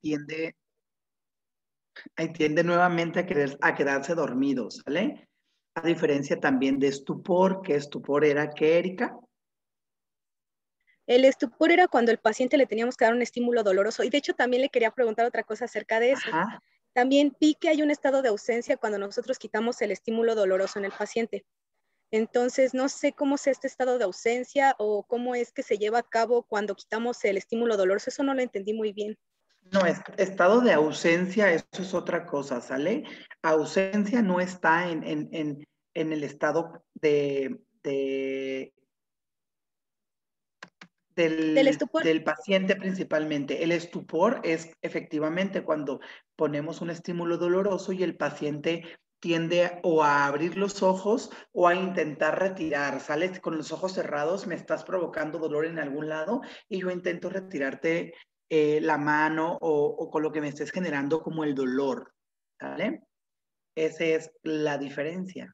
tiende nuevamente a quedarse dormido, ¿sale? A diferencia también de estupor, ¿qué estupor era? ¿Qué, Erika? El estupor era cuando al paciente le teníamos que dar un estímulo doloroso. Y de hecho también le quería preguntar otra cosa acerca de eso. Ajá. También vi que hay un estado de ausencia cuando nosotros quitamos el estímulo doloroso en el paciente. Entonces, no sé cómo es este estado de ausencia o cómo es que se lleva a cabo cuando quitamos el estímulo doloroso. Eso no lo entendí muy bien. No, estado de ausencia, eso es otra cosa, ¿sale? Ausencia no está en el estado Del estupor. del paciente principalmente. El estupor es efectivamente cuando ponemos un estímulo doloroso y el paciente tiende o a abrir los ojos o a intentar retirar. Sales con los ojos cerrados, me estás provocando dolor en algún lado y yo intento retirarte la mano o con lo que me estés generando como el dolor. ¿Sale? Esa es la diferencia.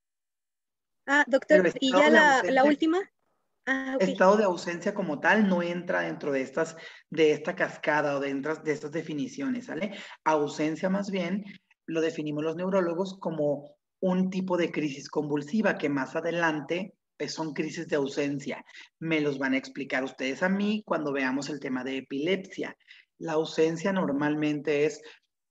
Ah, doctor, Pero y ya la última. Ah, ok. estado de ausencia como tal no entra dentro de esta cascada o de estas definiciones, ¿sale? Ausencia más bien lo definimos los neurólogos como un tipo de crisis convulsiva que más adelante son crisis de ausencia. Me los van a explicar ustedes a mí cuando veamos el tema de epilepsia. La ausencia normalmente es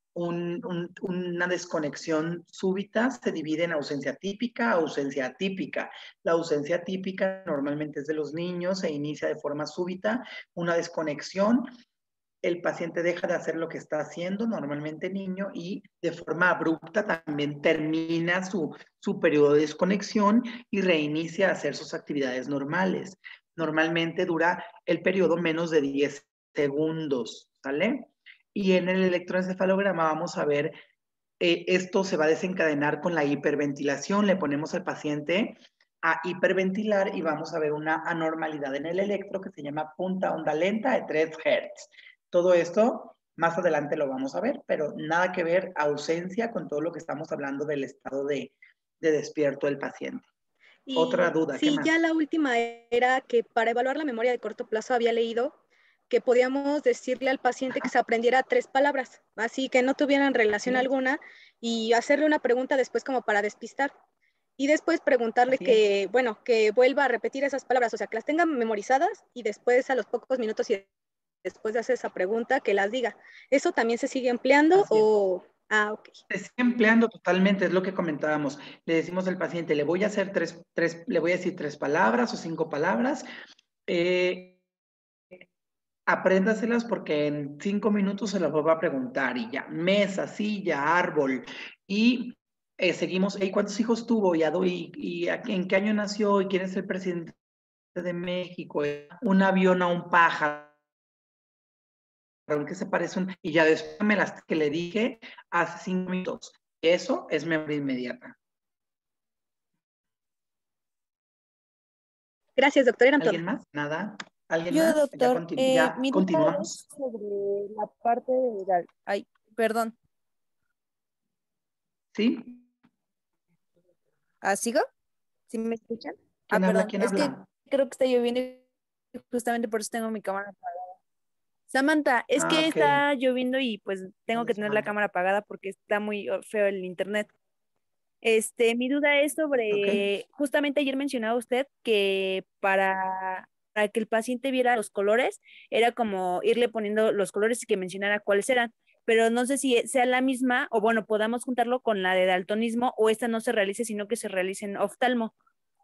una desconexión súbita, se divide en ausencia típica, ausencia atípica. La ausencia típica normalmente es de los niños, se inicia de forma súbita, una desconexión, el paciente deja de hacer lo que está haciendo, normalmente niño, y de forma abrupta también termina su periodo de desconexión y reinicia a hacer sus actividades normales. Normalmente dura el periodo menos de 10 segundos, ¿sale? Y en el electroencefalograma vamos a ver, esto se va a desencadenar con la hiperventilación, le ponemos al paciente a hiperventilar y vamos a ver una anormalidad en el electro que se llama punta onda lenta de 3 Hz. Todo esto más adelante lo vamos a ver, pero nada que ver ausencia con todo lo que estamos hablando del estado de despierto del paciente. Otra Y duda, ¿qué sí, más? ya la última era que para evaluar la memoria de corto plazo había leído que podíamos decirle al paciente que se aprendiera 3 palabras, así que no tuvieran relación Así es, alguna y hacerle una pregunta después como para despistar. Y después preguntarle así es. que, bueno, que vuelva a repetir esas palabras, o sea, que las tenga memorizadas y después a los pocos minutos y después de hacer esa pregunta, que las diga. ¿Eso también se sigue empleando Así es. o...? Ah, ok. Se sigue empleando totalmente, es lo que comentábamos. Le decimos al paciente, le voy a hacer le voy a decir 3 palabras o 5 palabras. Apréndaselas porque en 5 minutos se las voy a preguntar y ya. Mesa, silla, árbol. Y seguimos, ¿y cuántos hijos tuvo? ¿Y en qué año nació? ¿Y quién es el presidente de México? Un avión a un pájaro que se parece y ya después me las que le dije hace 5 minutos. Eso es memoria inmediata. Gracias, doctor. Eran ¿Alguien todas. más? ¿Nada? ¿Alguien Yo, más? doctor, Ya mi duda continuamos. es sobre la parte de la... Ay, perdón. ¿Sí? ¿Sigo? ¿Sí me escuchan? ¿Quién habla? Perdón. ¿Quién Es que habla? creo que está lloviendo y justamente por eso tengo mi cámara apagada. Samantha, es Ah, que ok. está lloviendo y pues tengo Hola, que tener la Samantha. cámara apagada porque está muy feo el internet. Mi duda es Ok. sobre, justamente ayer mencionaba usted que para que el paciente viera los colores, era como irle poniendo los colores y que mencionara cuáles eran, pero no sé si sea la misma o bueno, podamos juntarlo con la de daltonismo o esta no se realice, sino que se realice en oftalmo.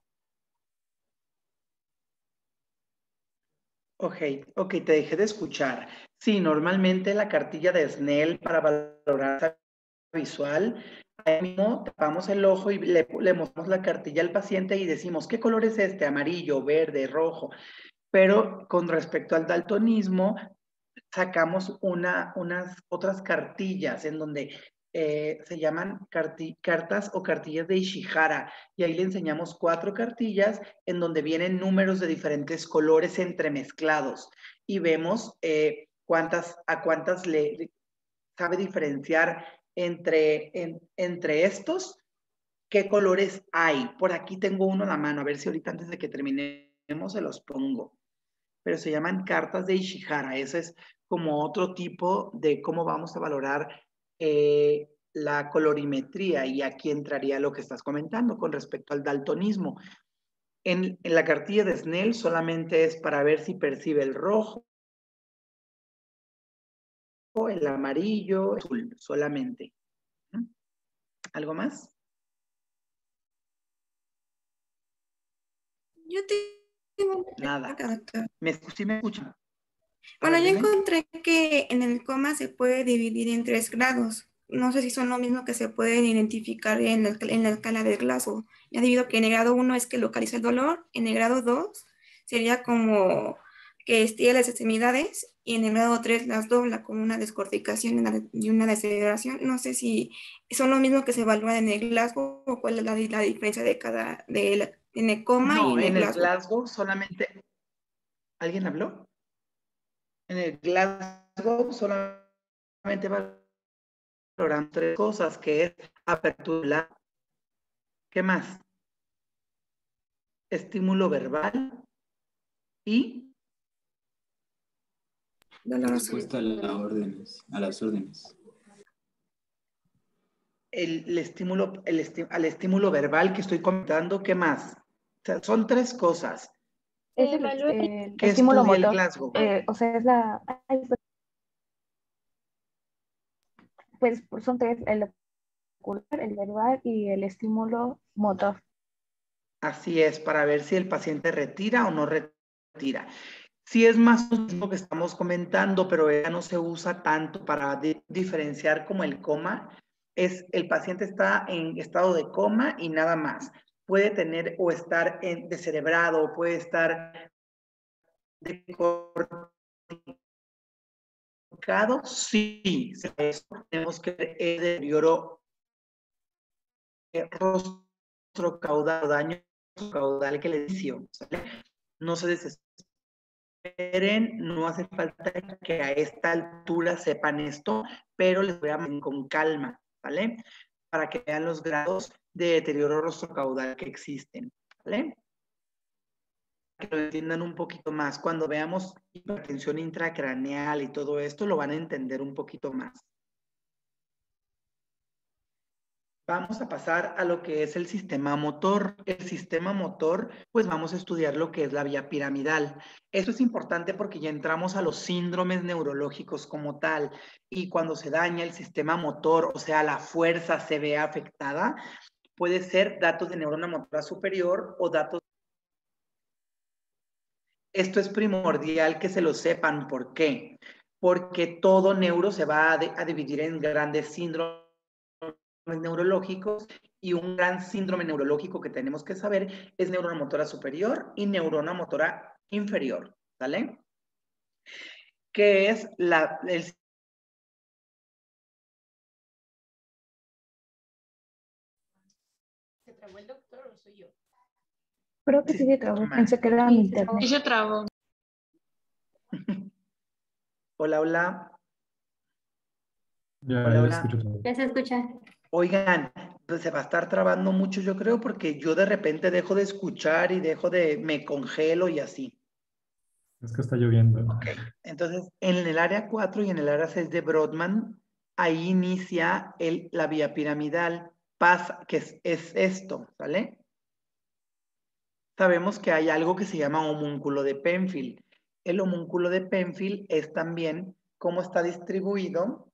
Ok, ok, te dejé de escuchar. Sí, normalmente la cartilla de Snell para valorar la visual, ahí mismo tapamos el ojo y le mostramos la cartilla al paciente y decimos, ¿qué color es este? Amarillo, verde, rojo. Pero con respecto al daltonismo, sacamos unas otras cartillas en donde se llaman cartas o cartillas de Ishihara y ahí le enseñamos 4 cartillas en donde vienen números de diferentes colores entremezclados y vemos a cuántas le sabe diferenciar entre estos, qué colores hay. Por aquí tengo uno en la mano, a ver si ahorita antes de que terminemos se los pongo, pero se llaman cartas de Ishihara. Esa es como otro tipo de cómo vamos a valorar la colorimetría, y aquí entraría lo que estás comentando con respecto al daltonismo. En la cartilla de Snell solamente es para ver si percibe el rojo, el amarillo, el azul, solamente. ¿Algo más? Yo tengo Nada. doctor. ¿Sí me escuchan? Bueno, yo encontré que en el coma se puede dividir en 3 grados. No sé si son lo mismo que se pueden identificar en la escala de Glasgow. Ya debido que en el grado 1 es que localiza el dolor, en el grado 2 sería como que estira las extremidades, y en el grado 3 las dobla como una descorticación y una deceleración. No sé si son lo mismo que se evalúa en el Glasgow o cuál es la diferencia de en el coma y No, en el en el Glasgow. Glasgow solamente... ¿Alguien habló? En el Glasgow solamente valoran 3 cosas, que es apertura. ¿Qué más? Estímulo verbal y respuesta a las órdenes. al estímulo verbal que estoy comentando. ¿Qué más? O sea, son 3 cosas. Es el ¿Qué estímulo estudia el motor. Glasgow? O sea, es la... Pues son 3, el ocular, el verbal y el estímulo motor. Así es, para ver si el paciente retira o no retira. Sí es más lo mismo que estamos comentando, pero ya no se usa tanto para diferenciar como el coma. El paciente está en estado de coma y nada más. Puede tener o estar descerebrado, puede estar decorticado. Sí, tenemos que ver el deterioro rostro caudal, daño caudal que le dio, ¿sale? No se desesperen, no hace falta que a esta altura sepan esto, pero les voy a decir con calma, ¿vale? Para que vean los grados de deterioro rostrocaudal que existen, ¿vale? Que lo entiendan un poquito más. Cuando veamos hipertensión intracraneal y todo esto, lo van a entender un poquito más. Vamos a pasar a lo que es el sistema motor. El sistema motor, pues vamos a estudiar lo que es la vía piramidal. Esto es importante porque ya entramos a los síndromes neurológicos como tal, y cuando se daña el sistema motor, o sea, la fuerza se ve afectada, puede ser datos de neurona motora superior o datos... Esto es primordial que se lo sepan. ¿Por qué? Porque todo neuro se va a dividir en grandes síndromes neurológicos, y un gran síndrome neurológico que tenemos que saber es neurona motora superior y neurona motora inferior, ¿vale? ¿Qué es ¿Se trabó el doctor o soy yo? Creo que sí se trabó. Pensé que era mi internet. Sí se trabó. Hola, hola. Ya, Hola, ya hola. escucho todo. Ya se escucha. Oigan, pues se va a estar trabando mucho, yo creo, porque yo de repente dejo de escuchar y me congelo y así. Es que está lloviendo. Ok, entonces en el área 4 y en el área 6 de Brodmann, ahí inicia la vía piramidal, pasa, que es esto, ¿vale? Sabemos que hay algo que se llama homúnculo de Penfield. El homúnculo de Penfield es también cómo está distribuido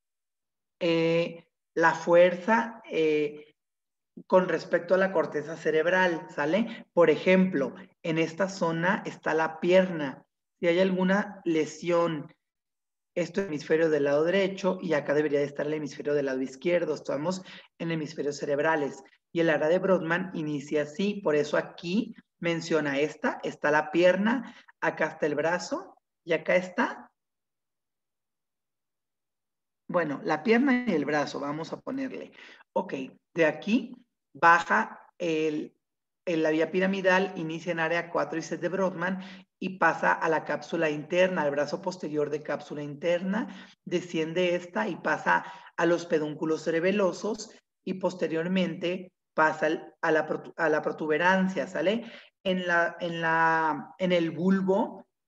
la fuerza con respecto a la corteza cerebral, ¿sale? Por ejemplo, en esta zona está la pierna. Si hay alguna lesión, esto es el hemisferio del lado derecho y acá debería de estar el hemisferio del lado izquierdo. Estamos en hemisferios cerebrales. Y el área de Brodmann inicia así, por eso aquí menciona está la pierna, acá está el brazo y acá está, bueno, la pierna y el brazo, vamos a ponerle. Ok, de aquí baja la vía piramidal, inicia en área 4 y 6 de Brodmann y pasa a la cápsula interna, al brazo posterior de cápsula interna, desciende esta y pasa a los pedúnculos cerebelosos y posteriormente pasa a la protuberancia, ¿sale? En el bulbo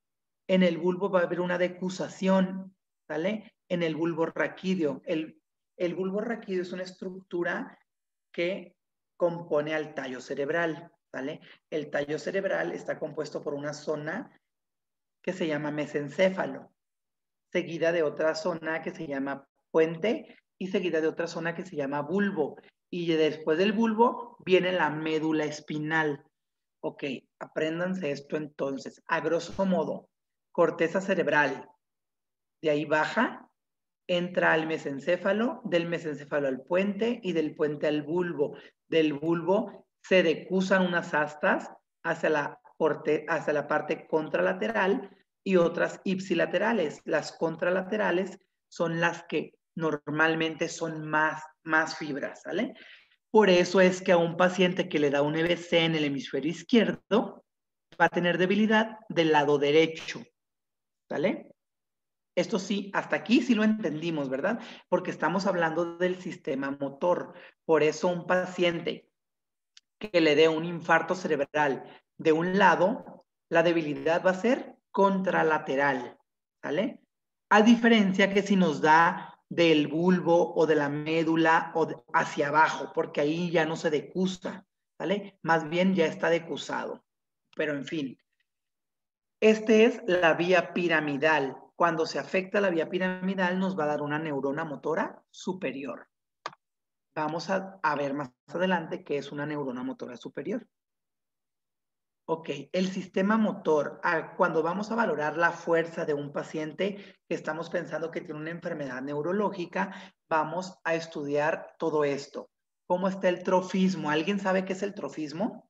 En el bulbo va a haber una decusación, ¿sale? En el bulbo raquídeo. El bulbo raquídeo es una estructura que compone al tallo cerebral, ¿sale? El tallo cerebral está compuesto por una zona que se llama mesencéfalo, seguida de otra zona que se llama puente y seguida de otra zona que se llama bulbo. Y después del bulbo viene la médula espinal. Ok, apréndanse esto entonces. A grosso modo, corteza cerebral, de ahí baja, entra al mesencéfalo, del mesencéfalo al puente y del puente al bulbo. Del bulbo se decusan unas astas hacia la parte contralateral y otras ipsilaterales. Las contralaterales son las que normalmente son más fibras, ¿sale? Por eso es que a un paciente que le da un EBC en el hemisferio izquierdo va a tener debilidad del lado derecho, ¿sale? Esto sí, hasta aquí sí lo entendimos, ¿verdad? Porque estamos hablando del sistema motor. Por eso un paciente que le dé un infarto cerebral de un lado, la debilidad va a ser contralateral, ¿sale? A diferencia que si nos da del bulbo o de la médula o hacia abajo, porque ahí ya no se decusa, ¿sale? Más bien ya está decusado. Pero en fin, este es la vía piramidal. Cuando se afecta la vía piramidal nos va a dar una neurona motora superior. Vamos a ver más adelante qué es una neurona motora superior. Ok, el sistema motor, cuando vamos a valorar la fuerza de un paciente que estamos pensando que tiene una enfermedad neurológica, vamos a estudiar todo esto. ¿Cómo está el trofismo? ¿Alguien sabe qué es el trofismo?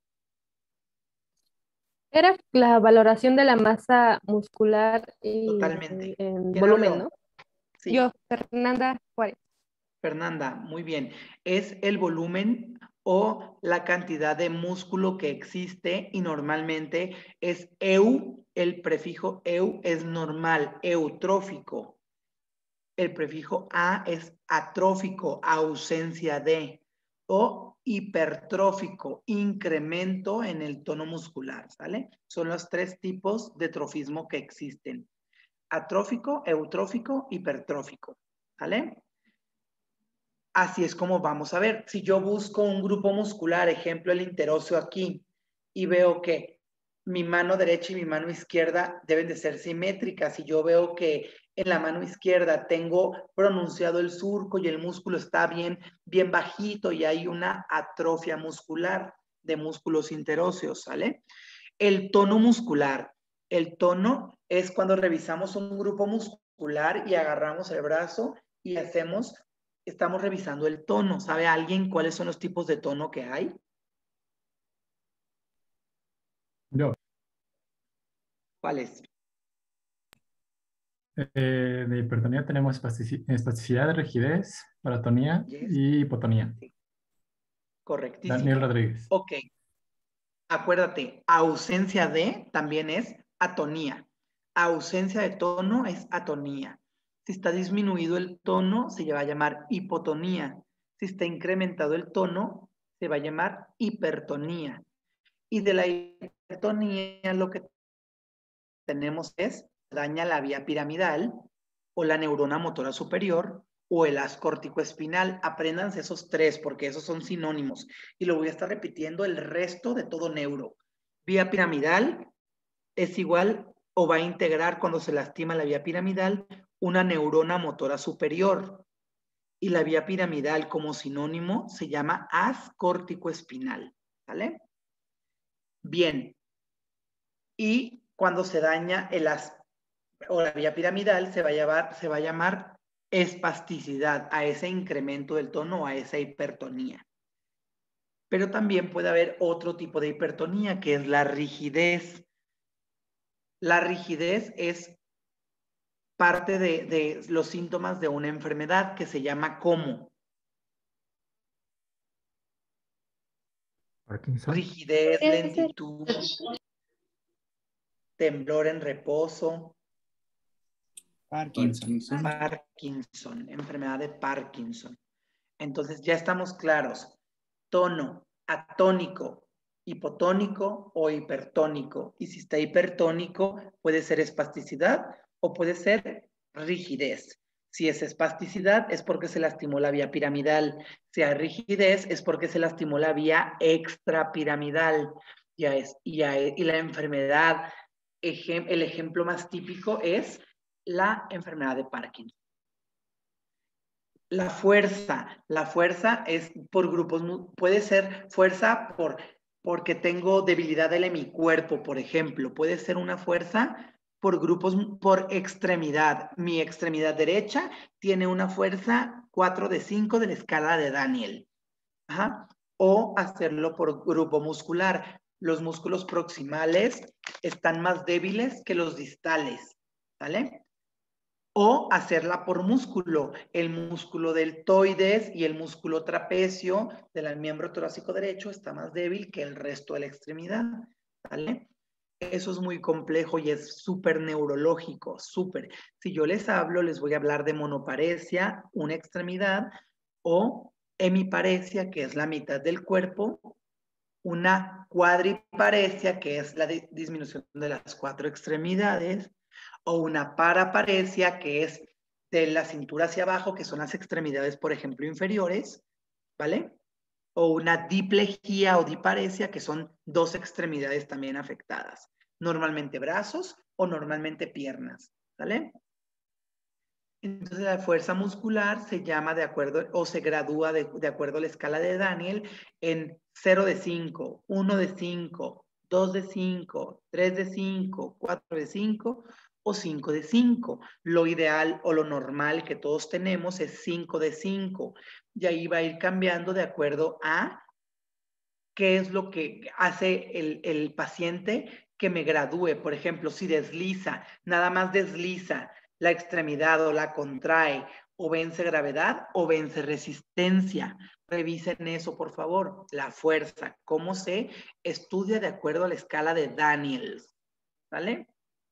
Era la valoración de la masa muscular Totalmente. en ¿Quién volumen, habló? ¿no? Sí. Yo, Fernanda Juárez. Fernanda, muy bien. Es el volumen o la cantidad de músculo que existe y normalmente es eu, el prefijo eu es normal, eutrófico. El prefijo a es atrófico, ausencia de, o hipertrófico, incremento en el tono muscular, ¿sale? Son los tres tipos de trofismo que existen. Atrófico, eutrófico, hipertrófico, ¿sale? Así es como vamos a ver. Si yo busco un grupo muscular, ejemplo el interóseo aquí, y veo que mi mano derecha y mi mano izquierda deben de ser simétricas, y yo veo que en la mano izquierda tengo pronunciado el surco y el músculo está bien bajito y hay una atrofia muscular de músculos interóseos, ¿sale? El tono muscular. El tono es cuando revisamos un grupo muscular y agarramos el brazo y estamos revisando el tono. ¿Sabe alguien cuáles son los tipos de tono que hay? Yo. ¿Cuáles? De hipertonía tenemos espasticidad, rigidez, paratonía y hipotonía. Sí. Correctísimo. Daniel Rodríguez. Ok. Acuérdate, ausencia de también es atonía. Ausencia de tono es atonía. Si está disminuido el tono, se va a llamar hipotonía. Si está incrementado el tono, se va a llamar hipertonía. Y de la hipertonía lo que tenemos es daña la vía piramidal o la neurona motora superior o el haz córtico-espinal. Apréndanse esos tres porque esos son sinónimos. Y lo voy a estar repitiendo el resto de todo neuro. Vía piramidal es igual o va a integrar cuando se lastima la vía piramidal una neurona motora superior. Y la vía piramidal como sinónimo se llama haz córtico-espinal. ¿Vale? Bien. Y cuando se daña el haz o la vía piramidal se va a llamar espasticidad a ese incremento del tono o a esa hipertonía. Pero también puede haber otro tipo de hipertonía que es la rigidez. La rigidez es parte de los síntomas de una enfermedad que se llama ¿cómo? Parkinson. Rigidez, lentitud, temblor en reposo. Parkinson, enfermedad de Parkinson. Entonces ya estamos claros. Tono, atónico, hipotónico o hipertónico. Y si está hipertónico, puede ser espasticidad o puede ser rigidez. Si es espasticidad, es porque se lastimó la vía piramidal. Si hay rigidez, es porque se lastimó la vía extrapiramidal. Y la enfermedad, el ejemplo más típico es la enfermedad de Parkinson. La fuerza es por grupos, puede ser fuerza porque tengo debilidad en mi cuerpo, por ejemplo. Puede ser una fuerza por grupos, por extremidad. Mi extremidad derecha tiene una fuerza 4 de 5 de la escala de Daniel. Ajá. O hacerlo por grupo muscular. Los músculos proximales están más débiles que los distales, ¿vale? O hacerla por músculo, el músculo deltoides y el músculo trapecio del miembro torácico derecho está más débil que el resto de la extremidad, ¿vale? Eso es muy complejo y es súper neurológico, súper. Si yo les hablo, les voy a hablar de monoparesia, una extremidad, o hemiparesia, que es la mitad del cuerpo, una cuadriparesia, que es la disminución de las 4 extremidades, o una paraparesia, que es de la cintura hacia abajo, que son las extremidades, por ejemplo, inferiores, ¿vale? O una diplejía o diparesia, que son 2 extremidades también afectadas. Normalmente brazos o normalmente piernas, ¿vale? Entonces la fuerza muscular se llama de acuerdo o se gradúa de acuerdo a la escala de Daniel en 0 de 5, 1 de 5, 2 de 5, 3 de 5, 4 de 5 o 5 de 5. Lo ideal o lo normal que todos tenemos es 5 de 5. Y ahí va a ir cambiando de acuerdo a qué es lo que hace el paciente que me gradúe. Por ejemplo, si desliza, nada más desliza la extremidad o la contrae, o vence gravedad o vence resistencia. Revisen eso, por favor. La fuerza, cómo se estudia de acuerdo a la escala de Daniels, ¿vale?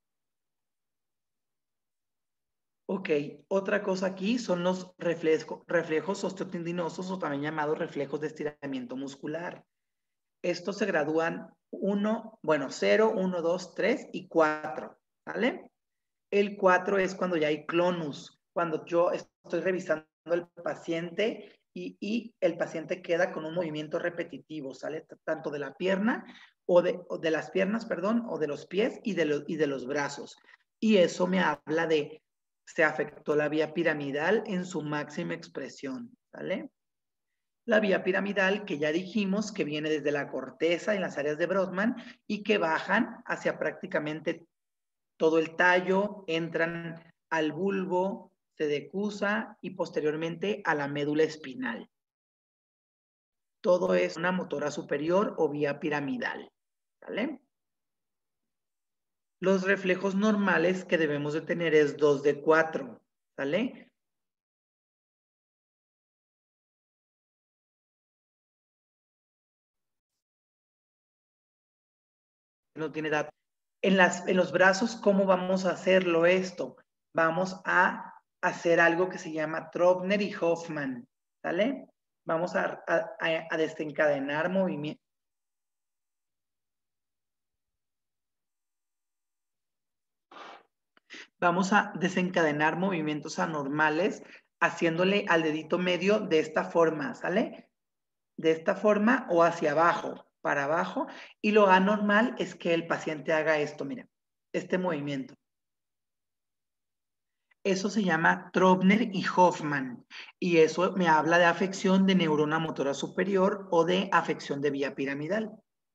Ok, otra cosa aquí son los reflejos osteotendinosos o también llamados reflejos de estiramiento muscular. Estos se gradúan 0, 1, 2, 3 y 4, ¿vale? El 4 es cuando ya hay clonus, cuando yo estoy revisando al paciente y el paciente queda con un movimiento repetitivo, ¿sale? Tanto de la pierna o de las piernas, perdón, o de los pies y de los brazos. Y eso me habla de se afectó la vía piramidal en su máxima expresión, ¿vale? La vía piramidal que ya dijimos que viene desde la corteza en las áreas de Brodmann y que bajan hacia prácticamente todo el tallo, entran al bulbo, se decusa y posteriormente a la médula espinal. Todo es una motora superior o vía piramidal, ¿vale? Los reflejos normales que debemos de tener es 2 de 4, ¿vale? No tiene datos. En los brazos, ¿cómo vamos a hacerlo esto? Vamos a hacer algo que se llama Tröbner y Hoffman, ¿vale? Vamos a desencadenar movimiento. Vamos a desencadenar movimientos anormales haciéndole al dedito medio de esta forma, ¿sale? De esta forma o hacia abajo, para abajo. Y lo anormal es que el paciente haga esto, mira, este movimiento. Eso se llama Tröbner y Hoffman. Y eso me habla de afección de neurona motora superior o de afección de vía piramidal.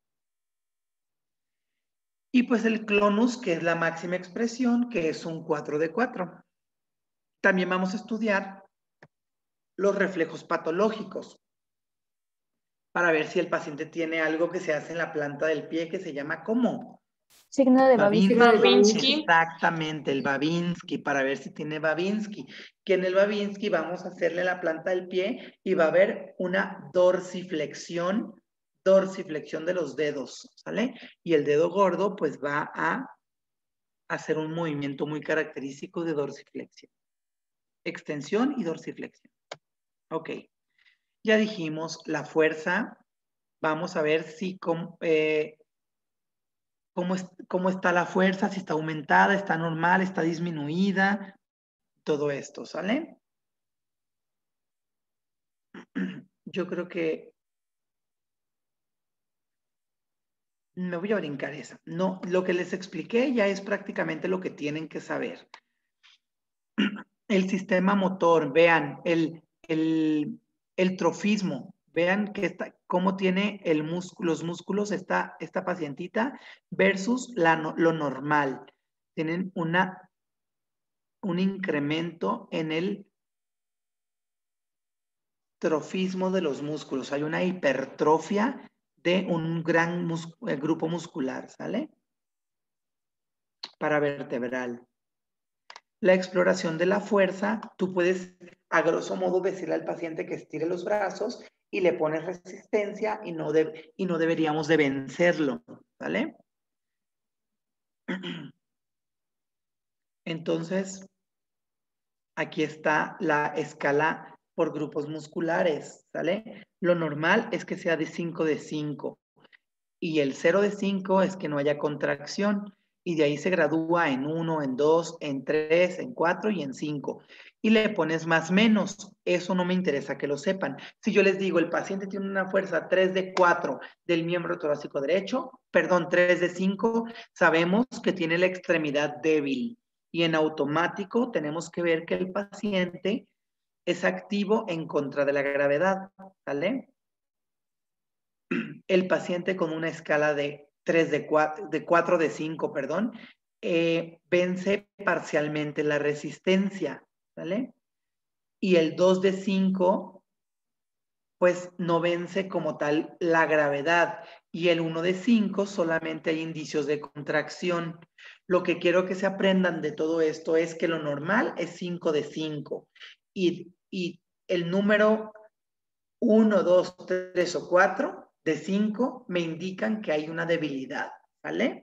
Y pues el clonus, que es la máxima expresión, que es un 4 de 4. También vamos a estudiar los reflejos patológicos para ver si el paciente tiene algo que se hace en la planta del pie que se llama ¿cómo? Signo de Babinski. Exactamente, el Babinski, para ver si tiene Babinski. Que en el Babinski vamos a hacerle la planta del pie y va a haber una dorsiflexión de los dedos, ¿sale? Y el dedo gordo pues va a hacer un movimiento muy característico de dorsiflexión. Extensión y dorsiflexión. Ok. Ya dijimos la fuerza, Vamos a ver si cómo está la fuerza, si está aumentada, está normal, está disminuida, todo esto, ¿sale? Yo creo que me voy a brincar esa. No, lo que les expliqué ya es prácticamente lo que tienen que saber. El sistema motor, vean, el trofismo, vean que cómo tiene los músculos esta pacientita versus lo normal. Tienen un incremento en el trofismo de los músculos. Hay una hipertrofia de un gran grupo muscular, ¿sale? Paravertebral. La exploración de la fuerza, tú puedes a grosso modo decirle al paciente que estire los brazos y le pones resistencia y no deberíamos de vencerlo, ¿vale? Entonces, aquí está la escala por grupos musculares, ¿sale? Lo normal es que sea de 5 de 5 y el 0 de 5 es que no haya contracción y de ahí se gradúa en 1, en 2, en 3, en 4 y en 5. Y le pones más menos, eso no me interesa que lo sepan. Si yo les digo, el paciente tiene una fuerza 3 de 4 del miembro torácico derecho, perdón, 3 de 5, sabemos que tiene la extremidad débil. Y en automático tenemos que ver que el paciente es activo en contra de la gravedad, ¿vale? El paciente con una escala de 4 de 5, perdón, vence parcialmente la resistencia, ¿vale? Y el 2 de 5, pues no vence como tal la gravedad. Y el 1 de 5 solamente hay indicios de contracción. Lo que quiero que se aprendan de todo esto es que lo normal es 5 de 5. Y el número 1, 2, 3 o 4 de 5 me indican que hay una debilidad, ¿vale?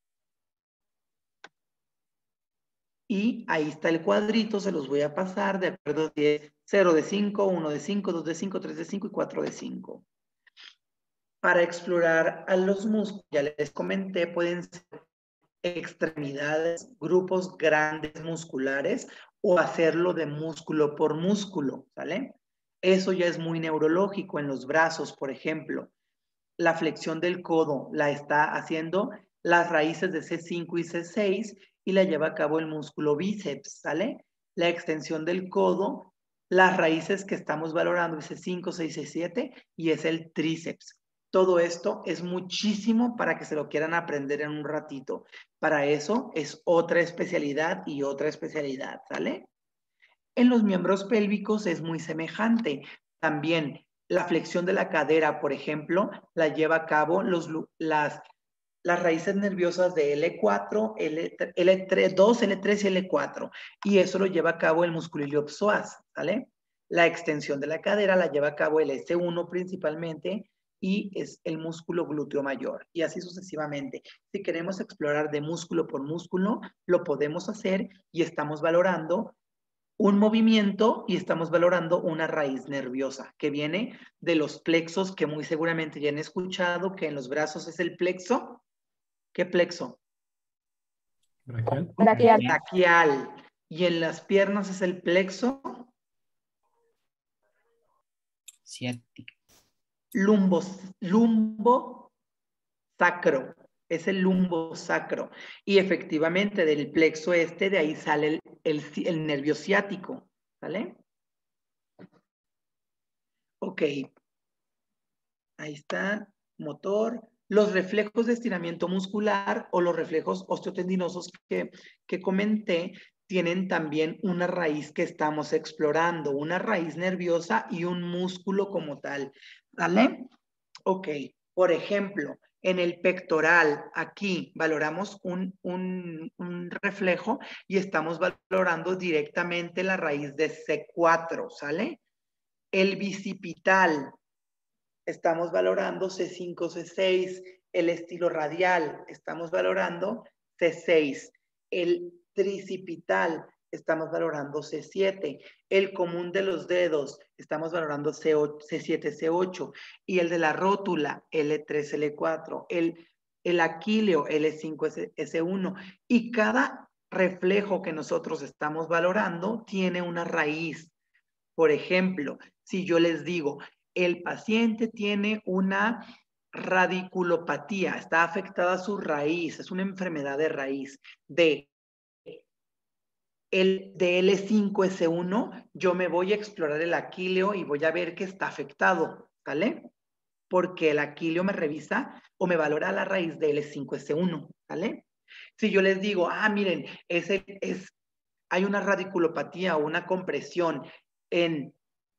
Y ahí está el cuadrito, se los voy a pasar de acuerdo si es 0 de 5, 1 de 5, 2 de 5, 3 de 5 y 4 de 5. Para explorar a los músculos, ya les comenté, pueden ser extremidades, grupos grandes musculares o hacerlo de músculo por músculo, ¿vale? Eso ya es muy neurológico en los brazos, por ejemplo. La flexión del codo la está haciendo las raíces de C5 y C6 y la lleva a cabo el músculo bíceps, ¿sale? La extensión del codo, las raíces que estamos valorando es C5, 6 y 7 y es el tríceps. Todo esto es muchísimo para que se lo quieran aprender en un ratito. Para eso es otra especialidad y otra especialidad, ¿sale? En los miembros pélvicos es muy semejante. También la flexión de la cadera, por ejemplo, la lleva a cabo las raíces nerviosas de L4, L3, 2, L3 y L4. Y eso lo lleva a cabo el músculo iliopsoas, ¿vale? La extensión de la cadera la lleva a cabo el S1 principalmente y es el músculo glúteo mayor. Y así sucesivamente. Si queremos explorar de músculo por músculo, lo podemos hacer y estamos valorando un movimiento y estamos valorando una raíz nerviosa que viene de los plexos que muy seguramente ya han escuchado que en los brazos es el plexo. ¿Qué plexo? Braquial. Braquial. Y en las piernas es el plexo ciático. Lumbo sacro. Es el lumbo sacro. Y efectivamente del plexo de ahí sale el nervio ciático. ¿Vale? Ok. Ahí está, motor. Los reflejos de estiramiento muscular o los reflejos osteotendinosos que comenté tienen también una raíz que estamos explorando, una raíz nerviosa y un músculo como tal. ¿Vale? Ok. Por ejemplo, en el pectoral, aquí valoramos un reflejo y estamos valorando directamente la raíz de C4, ¿sale? El bicipital, estamos valorando C5, C6, el estilo radial, estamos valorando C6, el tricipital, estamos valorando C7. El común de los dedos, estamos valorando C8, C7, C8. Y el de la rótula, L3, L4. El aquíleo, L5, S1. Y cada reflejo que nosotros estamos valorando tiene una raíz. Por ejemplo, si yo les digo, el paciente tiene una radiculopatía, está afectada su raíz, es una enfermedad de raíz de L5S1, yo me voy a explorar el aquíleo y voy a ver que está afectado, ¿vale? Porque el aquíleo me revisa o me valora la raíz de L5S1, ¿vale? Si yo les digo, miren, hay una radiculopatía o una compresión en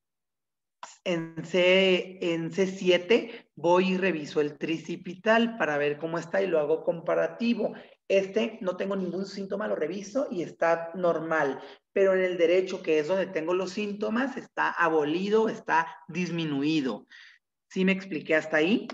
C7, voy y reviso el tricipital para ver cómo está y lo hago comparativo. No tengo ningún síntoma, lo reviso y está normal. Pero en el derecho, que es donde tengo los síntomas, está abolido, está disminuido. ¿Sí me expliqué hasta ahí?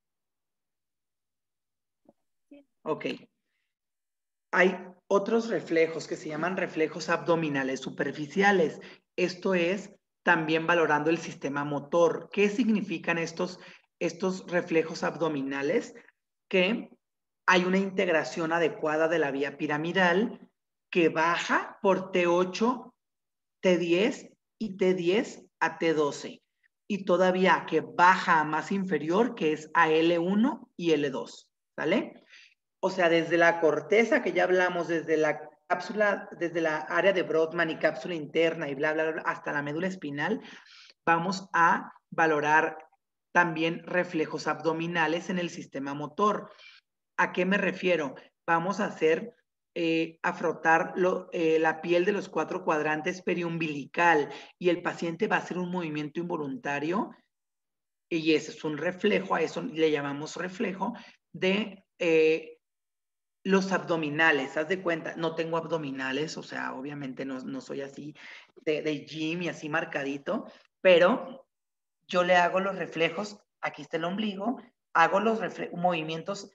Ok. Hay otros reflejos que se llaman reflejos abdominales superficiales. Esto es también valorando el sistema motor. ¿Qué significan estos reflejos abdominales? Que hay una integración adecuada de la vía piramidal que baja por T8, T10 y T10 a T12. Y todavía que baja a más inferior, que es a L1 y L2. ¿Vale? O sea, desde la corteza que ya hablamos, desde la cápsula, desde la área de Brodmann y cápsula interna y bla, bla, bla, hasta la médula espinal, vamos a valorar también reflejos abdominales en el sistema motor. ¿A qué me refiero? Vamos a frotar la piel de los 4 cuadrantes periumbilical y el paciente va a hacer un movimiento involuntario y ese es un reflejo, a eso le llamamos reflejo de los abdominales. Haz de cuenta, no tengo abdominales, o sea, obviamente no soy así de gym y así marcadito, pero yo le hago los reflejos, aquí está el ombligo, hago los movimientos,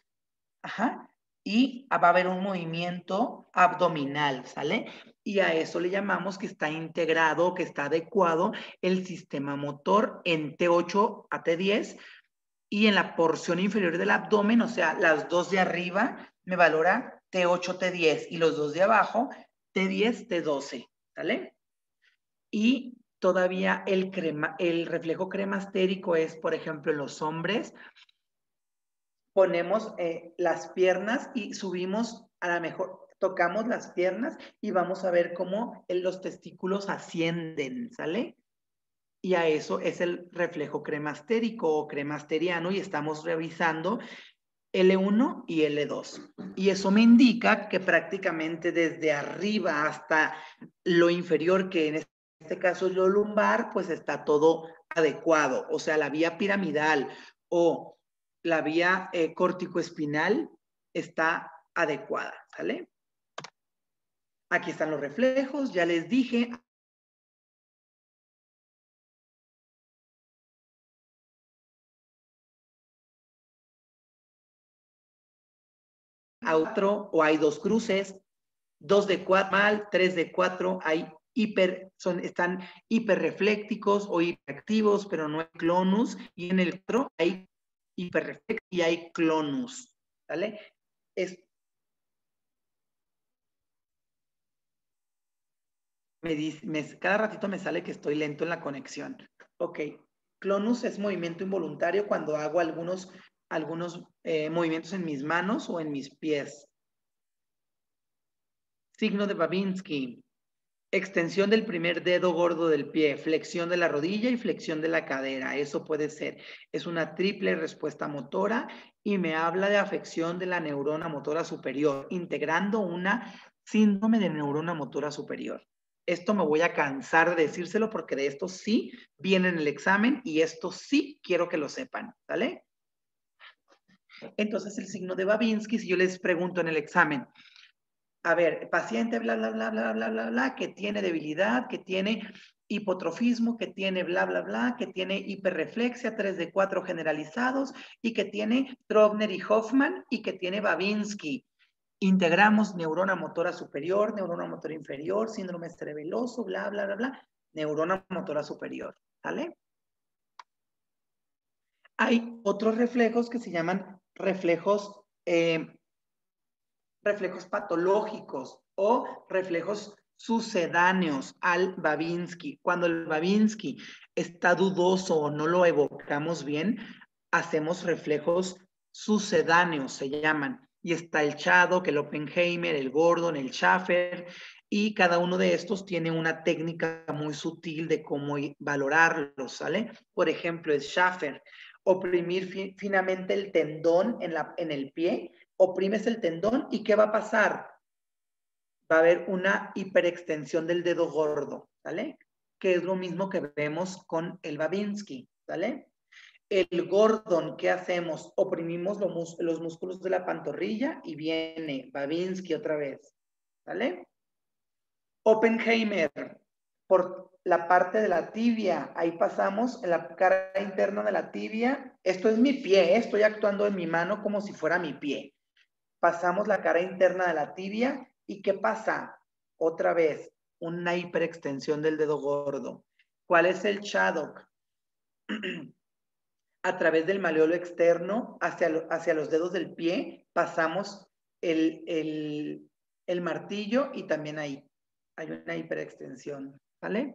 y va a haber un movimiento abdominal, ¿sale? Y a eso le llamamos que está integrado, que está adecuado el sistema motor en T8 a T10 y en la porción inferior del abdomen, o sea, las dos de arriba me valora T8, T10 y los dos de abajo T10, T12, ¿sale? Y todavía el reflejo cremastérico es, por ejemplo, en los hombres, ponemos las piernas y subimos, a lo mejor tocamos las piernas y vamos a ver cómo los testículos ascienden, ¿sale? Y a eso es el reflejo cremastérico o cremasteriano y estamos revisando L1 y L2. Y eso me indica que prácticamente desde arriba hasta lo inferior, que en este caso es lo lumbar, pues está todo adecuado. O sea, la vía piramidal o la vía corticoespinal está adecuada, ¿sale? Aquí están los reflejos, ya les dije. Otro, o hay dos cruces, 2 de 4 mal, 3 de 4, hay están hiperreflécticos o hiperactivos, pero no hay clonus, y en el otro hay hiperreflécticos y hay clonus, ¿vale? Cada ratito me sale que estoy lento en la conexión. Ok, clonus es movimiento involuntario cuando hago algunos movimientos en mis manos o en mis pies. Signo de Babinski. Extensión del primer dedo gordo del pie, flexión de la rodilla y flexión de la cadera. Eso puede ser. Es una triple respuesta motora y me habla de afección de la neurona motora superior, integrando una síndrome de neurona motora superior. Esto me voy a cansar de decírselo porque de esto sí viene en el examen y esto sí quiero que lo sepan, ¿vale? Entonces el signo de Babinski, si yo les pregunto en el examen, a ver, paciente bla, bla, bla, bla, bla, bla, bla, que tiene debilidad, que tiene hipotrofismo, que tiene bla, bla, bla, que tiene hiperreflexia, 3 de 4 generalizados, y que tiene Trobner y Hoffman, y que tiene Babinski. Integramos neurona motora superior, neurona motora inferior, síndrome cerebeloso, bla, bla, bla, bla, neurona motora superior, ¿vale? Hay otros reflejos que se llaman reflejos patológicos o reflejos sucedáneos al Babinski. Cuando el Babinski está dudoso o no lo evocamos bien, hacemos reflejos sucedáneos, se llaman. Y está el Chaddock, el Oppenheimer, el Gordon, el Schaffer, y cada uno de estos tiene una técnica muy sutil de cómo valorarlos, ¿sale? Por ejemplo, el Schaffer, oprimir finamente el tendón en el pie, oprimes el tendón y ¿qué va a pasar? Va a haber una hiperextensión del dedo gordo, ¿sale? Que es lo mismo que vemos con el Babinski, ¿sale? El Gordon, ¿qué hacemos? Oprimimos los músculos de la pantorrilla y viene Babinski otra vez, ¿vale? Oppenheimer, por la parte de la tibia, ahí pasamos en la cara interna de la tibia. Esto es mi pie, estoy actuando en mi mano como si fuera mi pie. Pasamos la cara interna de la tibia y ¿qué pasa? Otra vez, una hiperextensión del dedo gordo. ¿Cuál es el Chaddock? A través del maleolo externo hacia los dedos del pie pasamos el martillo y también ahí hay una hiperextensión, ¿vale?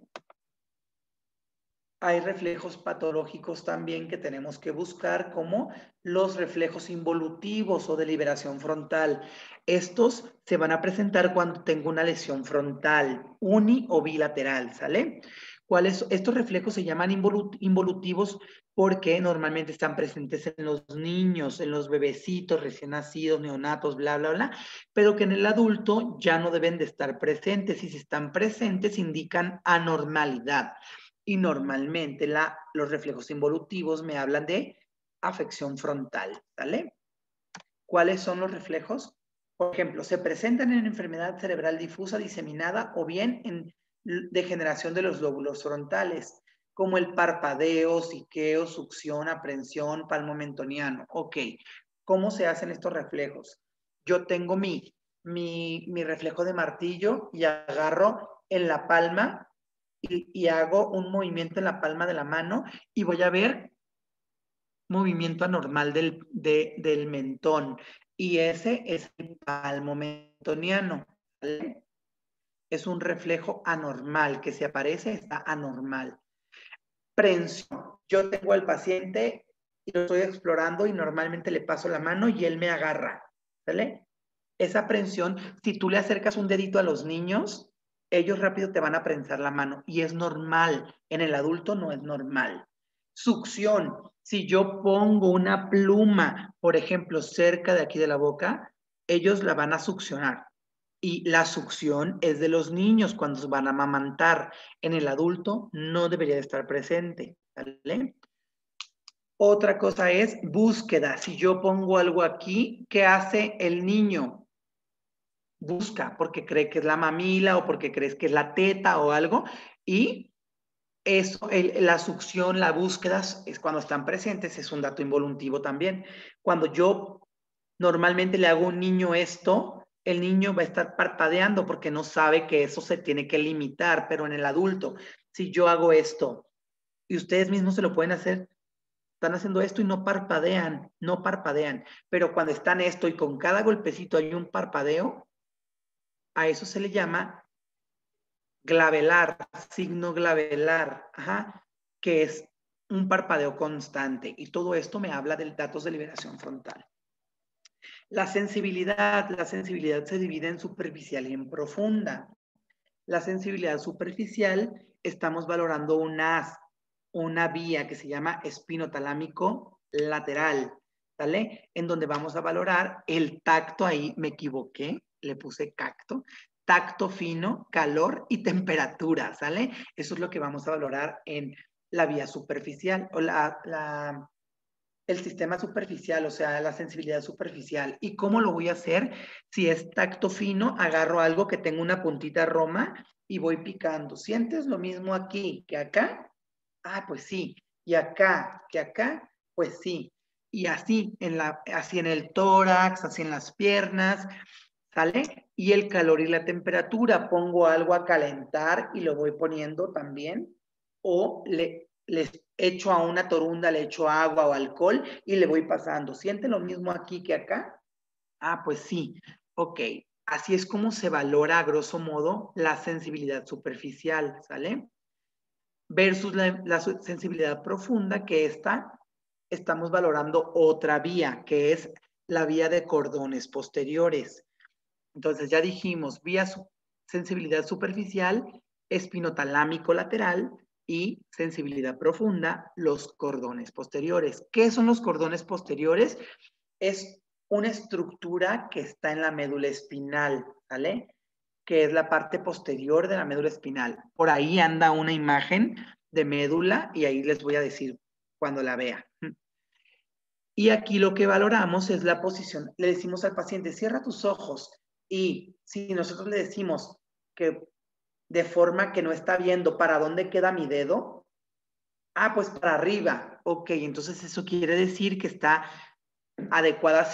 Hay reflejos patológicos también que tenemos que buscar, como los reflejos involutivos o de liberación frontal. Estos se van a presentar cuando tengo una lesión frontal, uni o bilateral, ¿sale? Estos reflejos se llaman involutivos porque normalmente están presentes en los niños, en los bebecitos recién nacidos, neonatos, bla, bla, bla, pero que en el adulto ya no deben de estar presentes. Y si están presentes, indican anormalidad. Y normalmente los reflejos involutivos me hablan de afección frontal, ¿vale? ¿Cuáles son los reflejos? Por ejemplo, se presentan en enfermedad cerebral difusa diseminada o bien en degeneración de los lóbulos frontales, como el parpadeo, siqueo, succión, aprensión, palmomentoniano. Ok, ¿cómo se hacen estos reflejos? Yo tengo mi reflejo de martillo y agarro en la palma y hago un movimiento en la palma de la mano y voy a ver movimiento anormal del mentón. Y ese es el palmomentoniano, ¿vale? Es un reflejo anormal, que si aparece está anormal. Prensión. Yo tengo al paciente y lo estoy explorando y normalmente le paso la mano y él me agarra, ¿vale? Esa prensión, si tú le acercas un dedito a los niños, ellos rápido te van a prensar la mano y es normal. En el adulto no es normal. Succión. Si yo pongo una pluma, por ejemplo, cerca de aquí de la boca, ellos la van a succionar. Y la succión es de los niños cuando van a amamantar. En el adulto no debería de estar presente, ¿vale? Otra cosa es búsqueda. Si yo pongo algo aquí, ¿qué hace el niño? Busca porque cree que es la mamila o porque crees que es la teta o algo. Y eso, la succión, la búsqueda, es cuando están presentes, es un dato involutivo también. Cuando yo normalmente le hago a un niño esto, el niño va a estar parpadeando porque no sabe que eso se tiene que limitar, pero en el adulto, si yo hago esto y ustedes mismos se lo pueden hacer, están haciendo esto y no parpadean, pero cuando están esto y con cada golpecito hay un parpadeo, a eso se le llama glabelar, signo glabelar, que es un parpadeo constante. Y todo esto me habla de datos de liberación frontal. La sensibilidad se divide en superficial y en profunda. La sensibilidad superficial, estamos valorando una vía que se llama espinotalámico lateral, ¿vale? En donde vamos a valorar el tacto, ahí me equivoqué, le puse tacto fino, calor y temperatura, ¿sale? Eso es lo que vamos a valorar en la vía superficial o el sistema superficial, o sea, la sensibilidad superficial. ¿Y cómo lo voy a hacer? Si es tacto fino, agarro algo que tenga una puntita roma y voy picando. ¿Sientes lo mismo aquí que acá? Ah, pues sí. Y acá que acá, pues sí. Y así en el tórax, así en las piernas. ¿sale? Y el calor y la temperatura, pongo algo a calentar y lo voy poniendo también, o les echo a una torunda, le echo agua o alcohol y le voy pasando. ¿Siente lo mismo aquí que acá? Ah, pues sí. Ok. Así es como se valora, a grosso modo, la sensibilidad superficial, ¿sale? Versus la sensibilidad profunda, que estamos valorando otra vía, que es la vía de cordones posteriores. Entonces ya dijimos, sensibilidad superficial, espinotalámico lateral y sensibilidad profunda, los cordones posteriores. ¿Qué son los cordones posteriores? Es una estructura que está en la médula espinal, ¿vale? Que es la parte posterior de la médula espinal. Por ahí anda una imagen de médula y ahí les voy a decir cuando la vea. Y aquí lo que valoramos es la posición. Le decimos al paciente, cierra tus ojos. Y si nosotros le decimos que de forma que no está viendo para dónde queda mi dedo, ah, pues para arriba. Ok, entonces eso quiere decir que está adecuada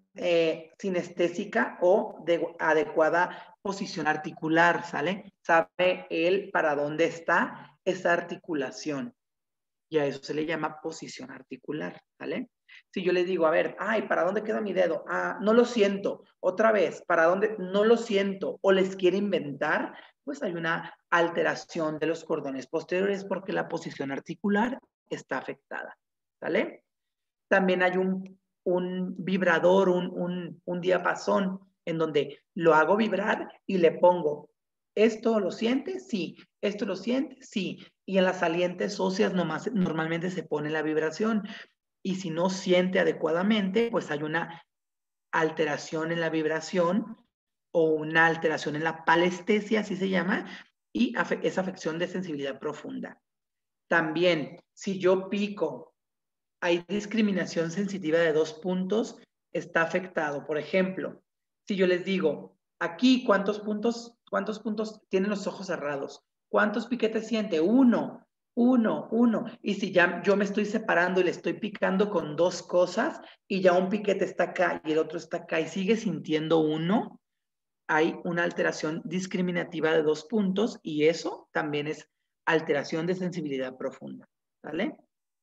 sinestésica o de adecuada posición articular, ¿sale? Sabe él para dónde está esa articulación. Y a eso se le llama posición articular, ¿vale? Si yo les digo, a ver, ay, ¿para dónde queda mi dedo? Ah, no lo siento. Otra vez, ¿para dónde? No lo siento. O les quiere inventar, pues hay una alteración de los cordones posteriores porque la posición articular está afectada, ¿vale? También hay un vibrador, un diapasón en donde lo hago vibrar y le pongo, ¿esto lo siente? Sí. ¿Esto lo siente? Sí. Y en las salientes óseas normalmente se pone la vibración. Y si no siente adecuadamente, pues hay una alteración en la vibración o una alteración en la palestesia, así se llama, y es afección de sensibilidad profunda. También, si yo pico, hay discriminación sensitiva de 2 puntos, está afectado. Por ejemplo, si yo les digo, aquí, ¿cuántos puntos tienen los ojos cerrados? ¿Cuántos piquetes siente? 1, 1, 1. Y si ya yo me estoy separando y le estoy picando con 2 cosas y ya un piquete está acá y el otro está acá y sigue sintiendo 1, hay una alteración discriminativa de 2 puntos y eso también es alteración de sensibilidad profunda. ¿Vale?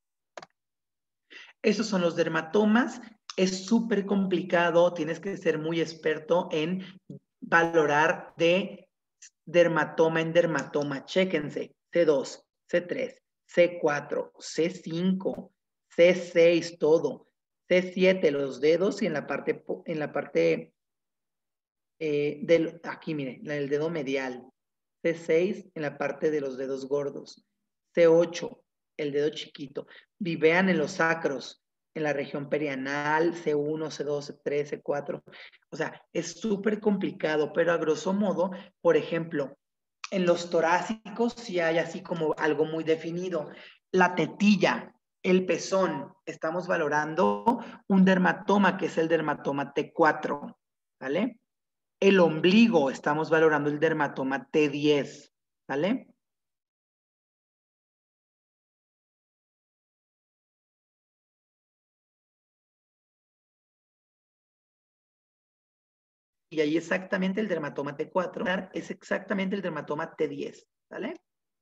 Esos son los dermatomas. Es súper complicado, tienes que ser muy experto en valorar de dermatoma en dermatoma. Chéquense, C2, C3, C4, C5, C6, todo. C7, los dedos y en la parte aquí miren, el dedo medial. C6 en la parte de los dedos gordos. C8, el dedo chiquito. Vivean en los sacros, en la región perianal, C1, C2, C3, C4. O sea, es súper complicado, pero a grosso modo, por ejemplo, en los torácicos sí hay así como algo muy definido. La tetilla, el pezón, estamos valorando un dermatoma que es el dermatoma T4, ¿vale? El ombligo, estamos valorando el dermatoma T10, ¿vale? Y ahí exactamente el dermatoma T4 es exactamente el dermatoma T10, ¿vale?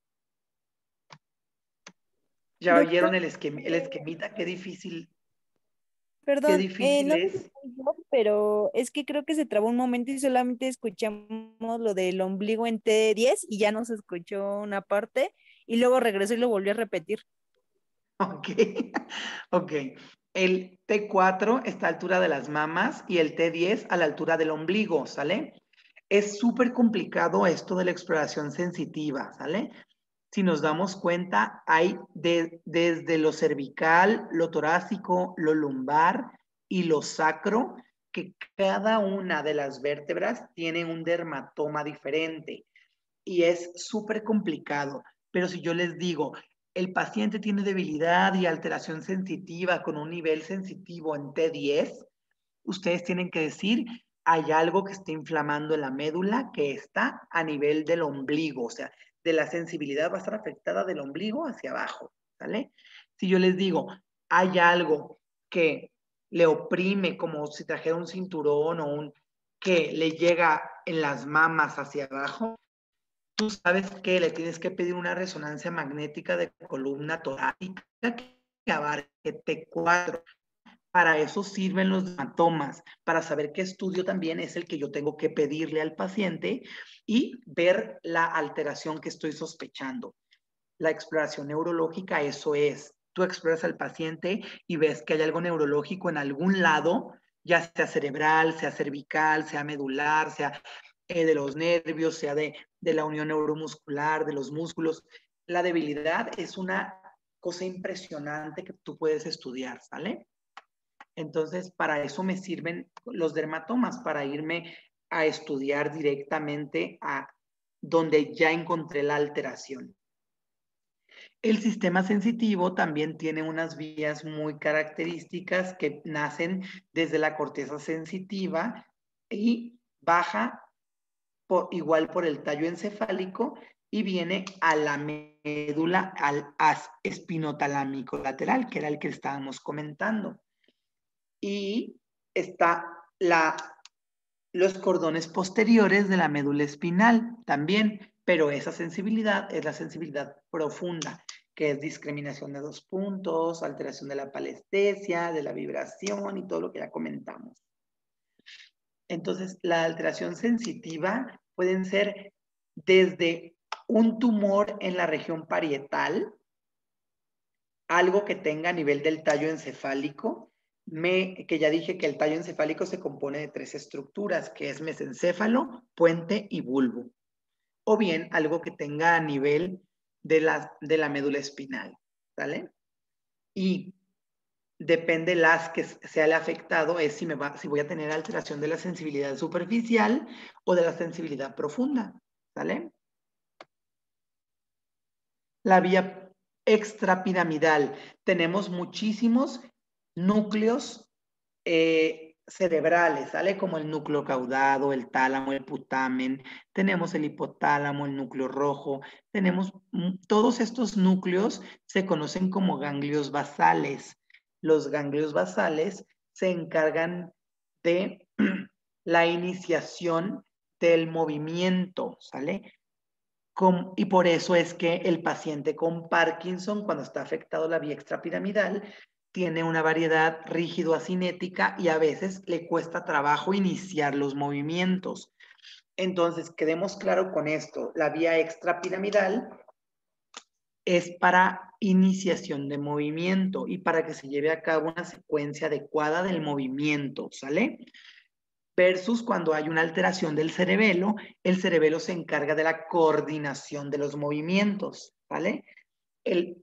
¿Ya Doctor, oyeron el esquemita? Qué difícil, perdón, no sé si es. soy yo, pero es que creo que se trabó un momento y solamente escuchamos lo del ombligo en T10 y ya no se escuchó una parte y luego regresó y lo volvió a repetir. Ok, ok. El T4 está a la altura de las mamas y el T10 a la altura del ombligo, ¿sale? Es súper complicado esto de la exploración sensitiva, ¿sale? Si nos damos cuenta, hay desde lo cervical, lo torácico, lo lumbar y lo sacro, que cada una de las vértebras tiene un dermatoma diferente y es súper complicado. Pero si yo les digo, el paciente tiene debilidad y alteración sensitiva con un nivel sensitivo en T10, ustedes tienen que decir, hay algo que está inflamando en la médula que está a nivel del ombligo, o sea, de la sensibilidad va a estar afectada del ombligo hacia abajo, ¿vale? Si yo les digo, hay algo que le oprime como si trajera un cinturón o que le llega en las mamas hacia abajo, tú sabes que le tienes que pedir una resonancia magnética de columna torácica que abarque T4. Para eso sirven los dermatomas, para saber qué estudio también es el que yo tengo que pedirle al paciente y ver la alteración que estoy sospechando. La exploración neurológica, eso es. Tú exploras al paciente y ves que hay algo neurológico en algún lado, ya sea cerebral, sea cervical, sea medular, sea de los nervios, sea de la unión neuromuscular, de los músculos. La debilidad es una cosa impresionante que tú puedes estudiar, ¿sale? Entonces, para eso me sirven los dermatomas, para irme a estudiar directamente a donde ya encontré la alteración. El sistema sensitivo también tiene unas vías muy características que nacen desde la corteza sensitiva y baja igual por el tallo encefálico y viene a la médula, al haz espinotalámico lateral, que era el que estábamos comentando. Y está los cordones posteriores de la médula espinal también, pero esa sensibilidad es la sensibilidad profunda, que es discriminación de 2 puntos, alteración de la palestesia, de la vibración y todo lo que ya comentamos. Entonces, la alteración sensitiva pueden ser desde un tumor en la región parietal, algo que tenga a nivel del tallo encefálico, que ya dije que el tallo encefálico se compone de 3 estructuras, que es mesencéfalo, puente y bulbo. O bien algo que tenga a nivel de la médula espinal, ¿vale? Y depende que sea el afectado, es si voy a tener alteración de la sensibilidad superficial o de la sensibilidad profunda, ¿vale? La vía extrapiramidal. Tenemos muchísimos núcleos cerebrales, ¿sale? Como el núcleo caudado, el tálamo, el putamen, tenemos el hipotálamo, el núcleo rojo, tenemos todos estos núcleos se conocen como ganglios basales. Los ganglios basales se encargan de la iniciación del movimiento, ¿sale? Y por eso es que el paciente con Parkinson, cuando está afectado la vía extrapiramidal, tiene una variedad rígido-acinética y a veces le cuesta trabajo iniciar los movimientos. Entonces, quedemos claro con esto. La vía extrapiramidal es para iniciación de movimiento y para que se lleve a cabo una secuencia adecuada del movimiento, ¿sale? Versus cuando hay una alteración del cerebelo, el cerebelo se encarga de la coordinación de los movimientos, ¿vale? El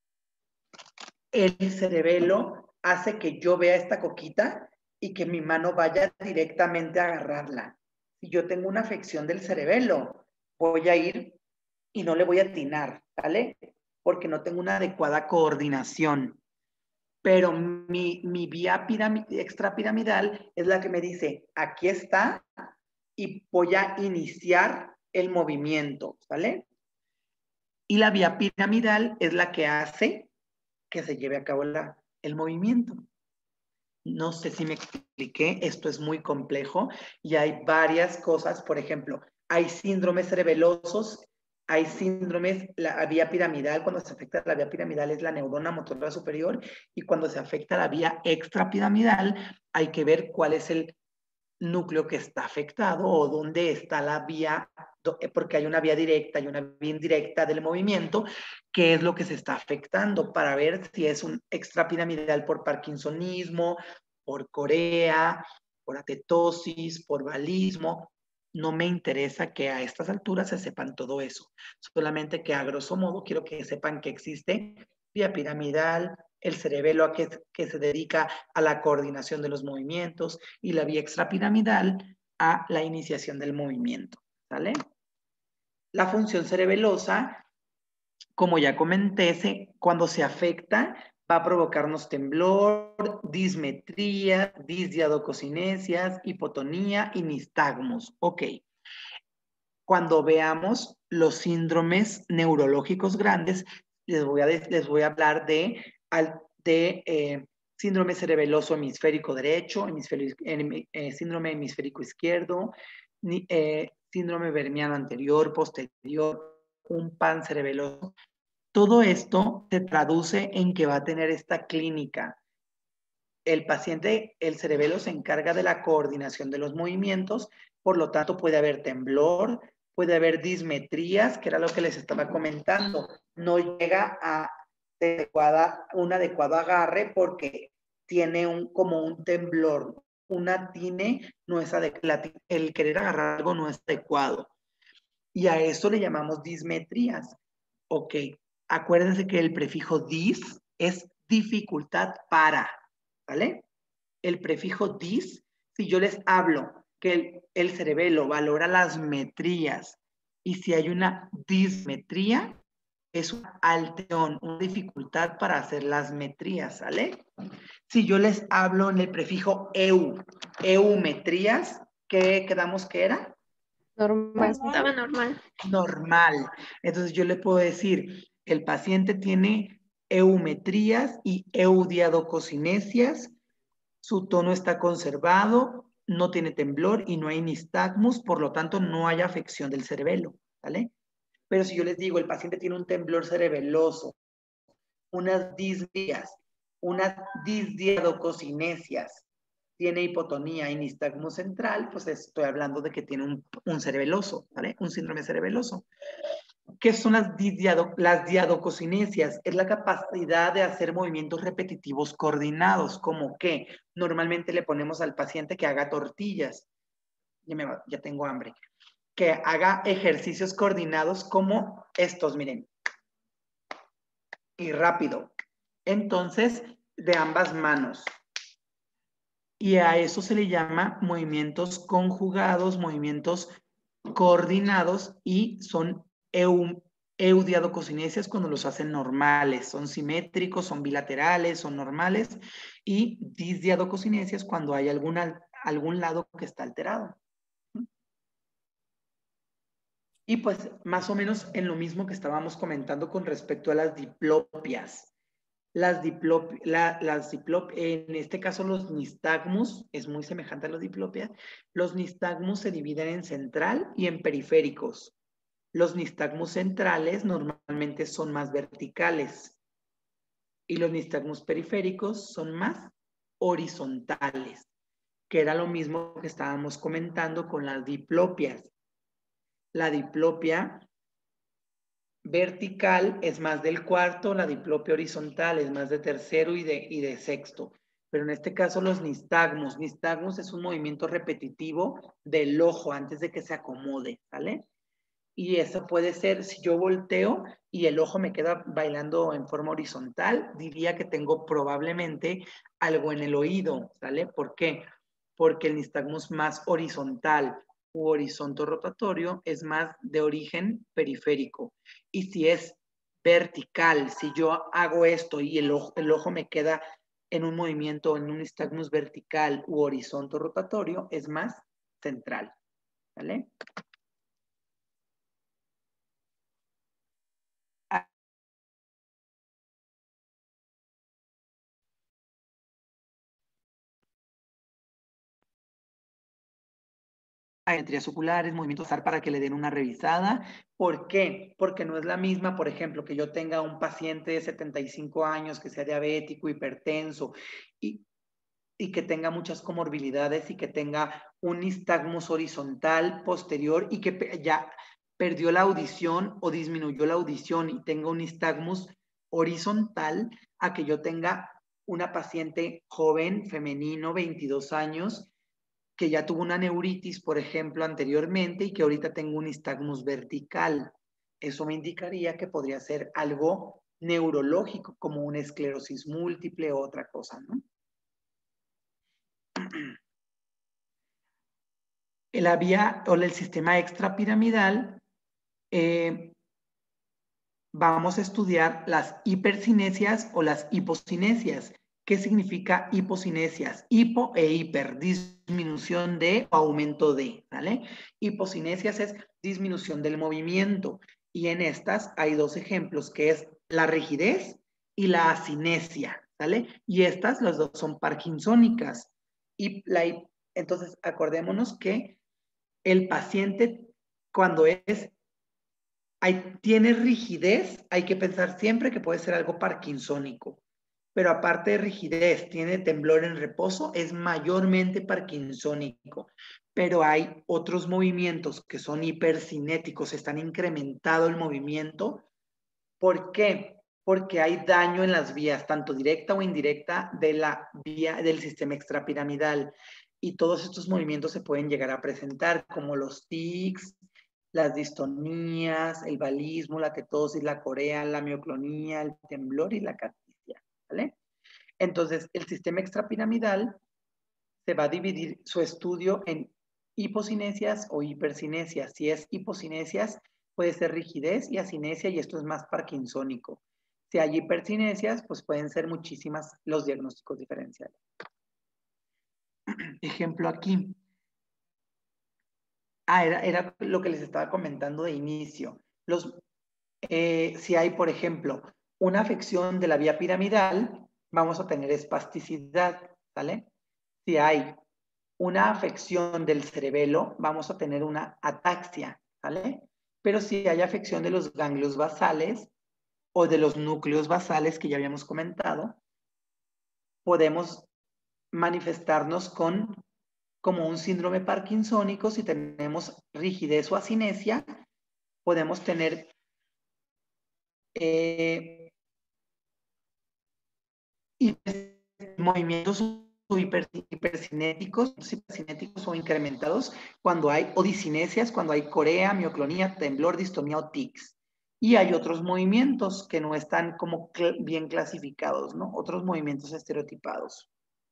cerebelo hace que yo vea esta coquita y que mi mano vaya directamente a agarrarla. Si yo tengo una afección del cerebelo, voy a ir y no le voy a atinar, ¿vale? Porque no tengo una adecuada coordinación. Pero mi vía extrapiramidal es la que me dice, aquí está, y voy a iniciar el movimiento, ¿vale? Y la vía piramidal es la que hace que se lleve a cabo el movimiento. No sé si me expliqué, esto es muy complejo y hay varias cosas, por ejemplo, hay síndromes cerebelosos, hay síndromes, la vía piramidal, cuando se afecta la vía piramidal es la neurona motora superior y cuando se afecta la vía extrapiramidal hay que ver cuál es el núcleo que está afectado o dónde está la vía, porque hay una vía directa y una vía indirecta del movimiento, qué es lo que se está afectando para ver si es un extrapiramidal por parkinsonismo, por corea, por atetosis, por balismo. No me interesa que a estas alturas se sepan todo eso, solamente que a grosso modo quiero que sepan que existe vía piramidal, el cerebelo que se dedica a la coordinación de los movimientos y la vía extrapiramidal a la iniciación del movimiento, ¿vale? La función cerebelosa, como ya comenté, cuando se afecta va a provocarnos temblor, dismetría, disdiadococinesias, hipotonía y nistagmos. Ok. Cuando veamos los síndromes neurológicos grandes, les voy a hablar de síndrome cerebeloso hemisférico derecho, síndrome hemisférico izquierdo, síndrome vermiano anterior, posterior, un pancerebeloso. Todo esto se traduce en que va a tener esta clínica. El paciente, el cerebelo se encarga de la coordinación de los movimientos, por lo tanto puede haber temblor, puede haber dismetrías, que era lo que les estaba comentando. No llega a un adecuado agarre porque tiene como un temblor. Una tine no es adecuada, el querer agarrar algo no es adecuado. Y a eso le llamamos dismetrías. Ok, acuérdense que el prefijo dis es dificultad para, ¿vale? El prefijo dis, si yo les hablo que el cerebelo valora las metrías y si hay una dismetría, es una alteración, una dificultad para hacer las metrías, ¿sale? Si yo les hablo en el prefijo eumetrías, ¿qué quedamos que era? Normal. Estaba normal. Normal. Entonces yo le puedo decir, el paciente tiene eumetrías y eudiadococinesias, su tono está conservado, no tiene temblor y no hay nistagmus, por lo tanto no hay afección del cerebelo, ¿vale? Pero si yo les digo, el paciente tiene un temblor cerebeloso, unas disvías, unas disdiadococinesias, tiene hipotonía y nistagmus central, pues estoy hablando de que tiene un cerebeloso, ¿vale? Un síndrome cerebeloso. ¿Qué son las diadococinesias? Es la capacidad de hacer movimientos repetitivos coordinados, como que normalmente le ponemos al paciente que haga tortillas. Ya tengo hambre. Que haga ejercicios coordinados como estos, miren. Y rápido. Entonces, de ambas manos. Y a eso se le llama movimientos conjugados, movimientos coordinados y son eudiadococinesias cuando los hacen normales. Son simétricos, son bilaterales, son normales. Y disdiadococinesias cuando hay algún lado que está alterado. Y pues más o menos en lo mismo que estábamos comentando con respecto a las diplopias. En este caso los nistagmus, es muy semejante a la diplopia. Los nistagmus se dividen en central y en periféricos. Los nistagmus centrales normalmente son más verticales y los nistagmus periféricos son más horizontales, que era lo mismo que estábamos comentando con las diplopias. La diplopia vertical es más del cuarto, la diplopia horizontal es más de tercero y de sexto. Pero en este caso los nistagmus. Nistagmus es un movimiento repetitivo del ojo antes de que se acomode, ¿vale? Y eso puede ser, si yo volteo y el ojo me queda bailando en forma horizontal, diría que tengo probablemente algo en el oído, ¿vale? ¿Por qué? Porque el nistagmus más horizontal u horizonte rotatorio es más de origen periférico. Y si es vertical, si yo hago esto y el ojo me queda en un movimiento, en un nistagmus vertical u horizonte rotatorio, es más central, ¿vale? Simetrías oculares, movimientos para que le den una revisada. ¿Por qué? Porque no es la misma, por ejemplo, que yo tenga un paciente de 75 años que sea diabético, hipertenso y que tenga muchas comorbilidades y que tenga un nistagmus horizontal posterior y que ya perdió la audición o disminuyó la audición y tenga un nistagmus horizontal, a que yo tenga una paciente joven, femenino, 22 años, que ya tuvo una neuritis, por ejemplo, anteriormente y que ahorita tengo un nistagmus vertical. Eso me indicaría que podría ser algo neurológico, como una esclerosis múltiple o otra cosa, ¿no? La vía o el sistema extrapiramidal, vamos a estudiar las hipercinesias o las hipocinesias. ¿Qué significa hipocinesias? Hipo e hiper, disminución de o aumento de, ¿vale? Hipocinesias es disminución del movimiento. Y en estas hay dos ejemplos, que es la rigidez y la acinesia, ¿sale? Y estas, las dos son parkinsónicas. Entonces, acordémonos que el paciente, cuando tiene rigidez, hay que pensar siempre que puede ser algo parkinsónico. Pero aparte de rigidez, tiene temblor en reposo, es mayormente parkinsónico. Pero hay otros movimientos que son hipercinéticos, están incrementado el movimiento. ¿Por qué? Porque hay daño en las vías, tanto directa o indirecta, de la vía del sistema extrapiramidal. Y todos estos movimientos se pueden llegar a presentar, como los tics, las distonías, el balismo, la tetosis, la corea, la mioclonía, el temblor y la caticia, ¿vale? Entonces, el sistema extrapiramidal se va a dividir su estudio en hipocinesias o hipercinesias. Si es hipocinesias, puede ser rigidez y acinesia, y esto es más parkinsónico. Si hay hipercinesias, pues pueden ser muchísimas los diagnósticos diferenciales. Ejemplo aquí. Era lo que les estaba comentando de inicio. Si hay, por ejemplo, una afección de la vía piramidal, vamos a tener espasticidad, ¿vale? Si hay una afección del cerebelo, vamos a tener una ataxia, ¿vale? Pero si hay afección de los ganglios basales o de los núcleos basales que ya habíamos comentado, podemos manifestarnos como un síndrome parkinsónico. Si tenemos rigidez o acinesia, podemos tener movimientos hipercinéticos o incrementados cuando hay odicinesias, cuando hay corea, mioclonía, temblor, distonía o tics. Y hay otros movimientos que no están como bien clasificados, ¿no? Otros movimientos estereotipados.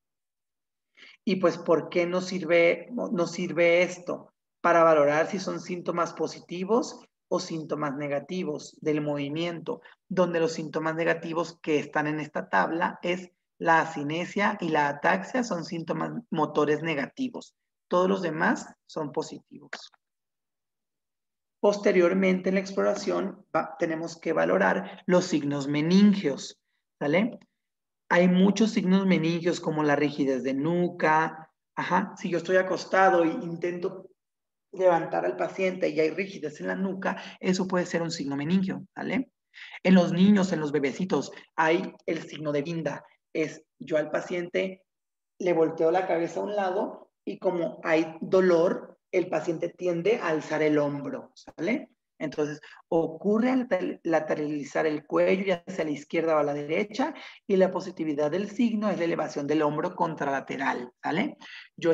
Y pues, ¿por qué nos sirve esto? Para valorar si son síntomas positivos o síntomas negativos del movimiento, donde los síntomas negativos que están en esta tabla es la acinesia y la ataxia, son síntomas motores negativos. Todos los demás son positivos. Posteriormente en la exploración tenemos que valorar los signos meningios, ¿vale? Hay muchos signos meningios como la rigidez de nuca. Si yo estoy acostado e intento levantar al paciente y hay rigidez en la nuca, eso puede ser un signo meningio, ¿vale? En los niños, en los bebecitos, hay el signo de Binda. Yo al paciente le volteo la cabeza a un lado y como hay dolor, el paciente tiende a alzar el hombro, ¿sale? Entonces, ocurre al lateralizar el cuello, ya sea a la izquierda o a la derecha, y la positividad del signo es la elevación del hombro contralateral, ¿sale? Yo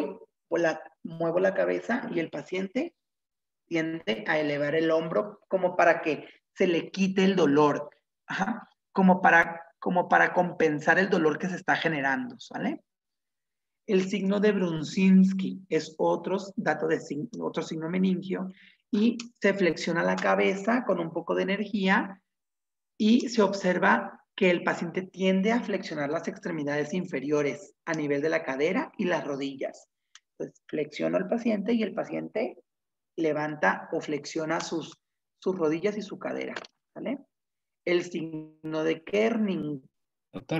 muevo la cabeza y el paciente tiende a elevar el hombro como para que se le quite el dolor, como para compensar el dolor que se está generando, ¿vale? El signo de Brunzinski es otro signo meningio, y se flexiona la cabeza con un poco de energía y se observa que el paciente tiende a flexionar las extremidades inferiores a nivel de la cadera y las rodillas. Entonces, flexiono al paciente y el paciente levanta o flexiona sus rodillas y su cadera, ¿vale? El signo de Kerning. Doctor,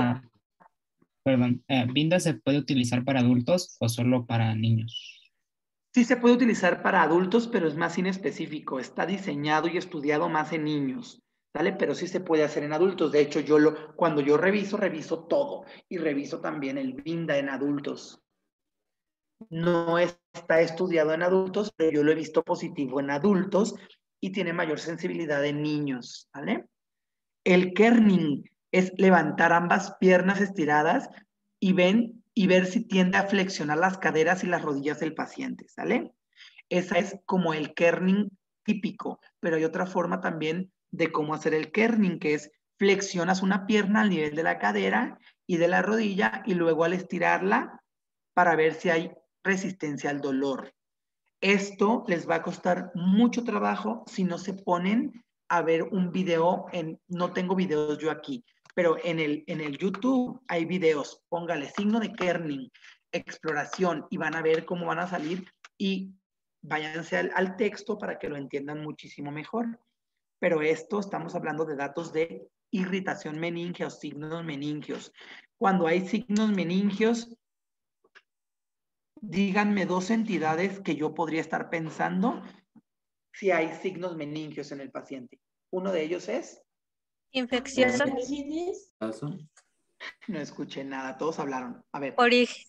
perdón, ¿Binda se puede utilizar para adultos o solo para niños? Sí se puede utilizar para adultos, pero es más inespecífico. Está diseñado y estudiado más en niños, ¿vale? Pero sí se puede hacer en adultos. De hecho, cuando yo reviso todo y reviso también el Binda en adultos. No está estudiado en adultos, pero yo lo he visto positivo en adultos y tiene mayor sensibilidad en niños, ¿vale? El kerning es levantar ambas piernas estiradas y ver si tiende a flexionar las caderas y las rodillas del paciente, ¿sale? Esa es como el kerning típico, pero hay otra forma también de cómo hacer el kerning, que es flexionas una pierna al nivel de la cadera y de la rodilla y luego al estirarla para ver si hay resistencia al dolor. Esto les va a costar mucho trabajo si no se ponen a ver un video. No tengo videos yo aquí, pero en el YouTube hay videos. Póngale signo de kerning, exploración, y van a ver cómo van a salir, y váyanse al texto para que lo entiendan muchísimo mejor. Pero esto estamos hablando de datos de irritación meningea o signos meningios. Cuando hay signos meningios, díganme 2 entidades que yo podría estar pensando si hay signos meningios en el paciente. Uno de ellos es... Infección. No escuché nada, todos hablaron. A ver.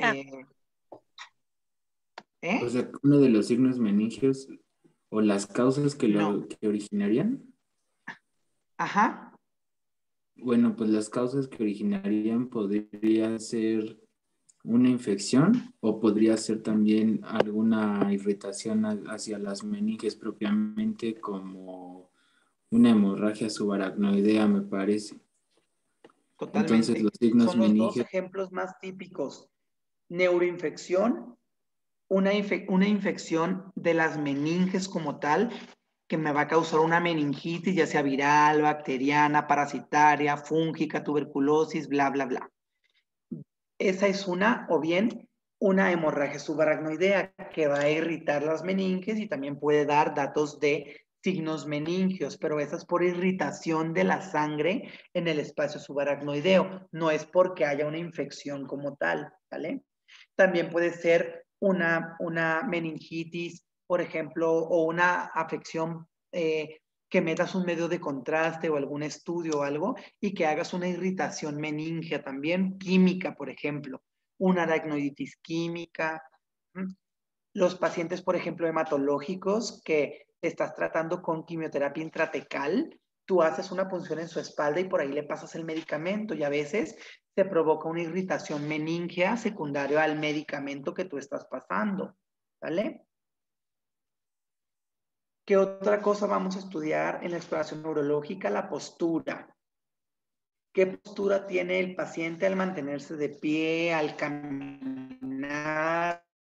O sea, uno de los signos meningios o las causas que que originarían. Ajá. Bueno, pues las causas que originarían podría ser una infección o podría ser también alguna irritación hacia las meninges propiamente, como una hemorragia subaracnoidea, me parece. Totalmente. Entonces, los signos son los meningios... 2 ejemplos más típicos. Neuroinfección, una infección de las meninges como tal, que me va a causar una meningitis, ya sea viral, bacteriana, parasitaria, fúngica, tuberculosis, bla, bla, bla. Esa es una, o bien una hemorragia subaracnoidea que va a irritar las meninges y también puede dar datos de signos meningios, pero esa es por irritación de la sangre en el espacio subaracnoideo, no es porque haya una infección como tal, ¿vale? También puede ser una meningitis, por ejemplo, o una afección que metas un medio de contraste o algún estudio o algo y que hagas una irritación meningea también, química, por ejemplo, una aracnoiditis química. Los pacientes, por ejemplo, hematológicos que estás tratando con quimioterapia intratecal, tú haces una punción en su espalda y por ahí le pasas el medicamento y a veces se provoca una irritación meningea secundaria al medicamento que tú estás pasando, ¿vale? ¿Qué otra cosa vamos a estudiar en la exploración neurológica? La postura. ¿Qué postura tiene el paciente al mantenerse de pie, al caminar?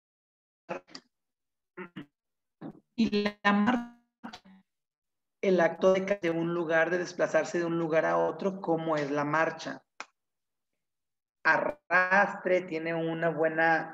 Y la marcha, el acto de un lugar, de desplazarse de un lugar a otro, ¿cómo es la marcha? Arrastre, tiene una buena...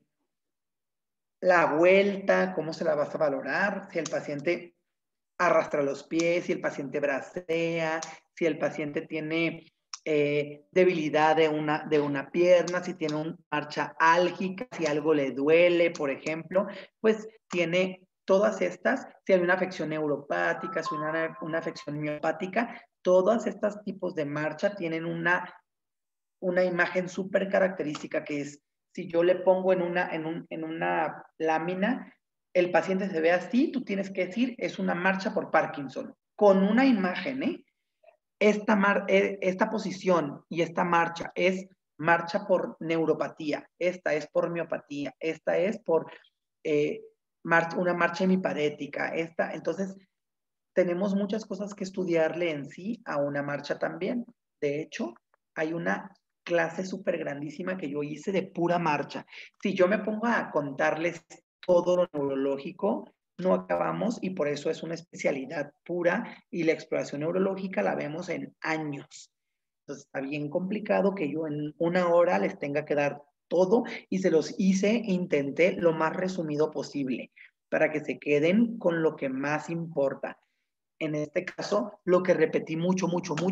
la vuelta, ¿cómo se la vas a valorar? Si el paciente arrastra los pies, si el paciente bracea, si el paciente tiene debilidad de una pierna, si tiene una marcha álgica, si algo le duele, por ejemplo, pues tiene todas estas, si hay una afección neuropática, si una afección miopática, todos estos tipos de marcha tienen una imagen súper característica que es, si yo le pongo en una lámina, el paciente se ve así, tú tienes que decir, es una marcha por Parkinson, con una imagen, ¿eh? Esta posición y esta marcha es marcha por neuropatía, esta es por miopatía, esta es por una marcha hemiparética, entonces tenemos muchas cosas que estudiarle en sí a una marcha también. De hecho, hay una clase súper grandísima que yo hice de pura marcha. Si yo me pongo a contarles todo lo neurológico, no acabamos y por eso es una especialidad pura y la exploración neurológica la vemos en años. Entonces está bien complicado que yo en 1 hora les tenga que dar todo y se los intenté lo más resumido posible para que se queden con lo que más importa. En este caso, lo que repetí mucho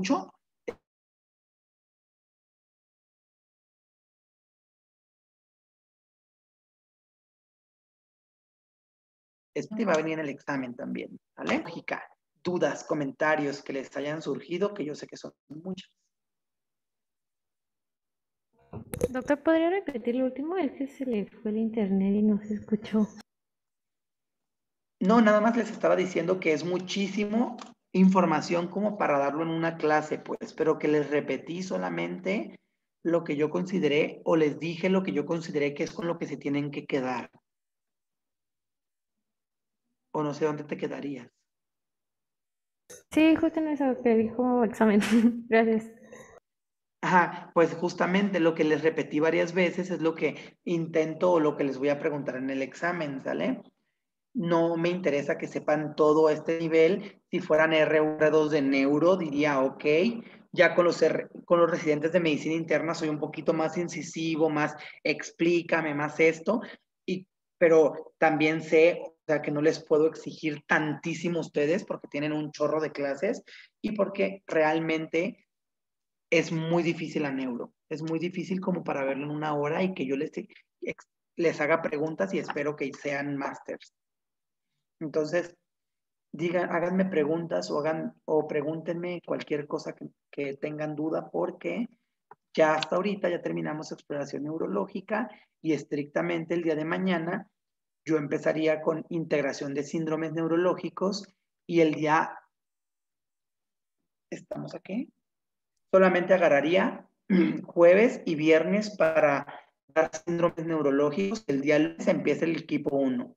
esto va a venir en el examen también, ¿vale? Lógica, dudas, comentarios que les hayan surgido, que yo sé que son muchos. Doctor, ¿podría repetir lo último? Es que se le fue el internet y no se escuchó. No, nada más les estaba diciendo que es muchísimo información como para darlo en una clase, pues, pero que les repetí solamente lo que yo consideré o les dije lo que yo consideré que es con lo que se tienen que quedar. O no sé dónde te quedarías. Sí, justo en eso que dijo examen. Gracias. Ajá, pues justamente lo que les repetí varias veces es lo que intento o lo que les voy a preguntar en el examen, ¿sale? No me interesa que sepan todo a este nivel. Si fueran R1, R2 de neuro, diría ok. Ya con los residentes de medicina interna soy un poquito más incisivo, más explícame más esto, pero también sé sea que no les puedo exigir tantísimo a ustedes porque tienen un chorro de clases y porque realmente es muy difícil la neuro. Es muy difícil como para verlo en una hora y que yo les haga preguntas y espero que sean másters. Entonces, háganme preguntas o pregúntenme cualquier cosa que tengan duda porque ya hasta ahorita ya terminamos exploración neurológica y estrictamente el día de mañana yo empezaría con integración de síndromes neurológicos y el día, ¿estamos aquí? Solamente agarraría jueves y viernes para dar síndromes neurológicos. El día lunes empieza el equipo 1.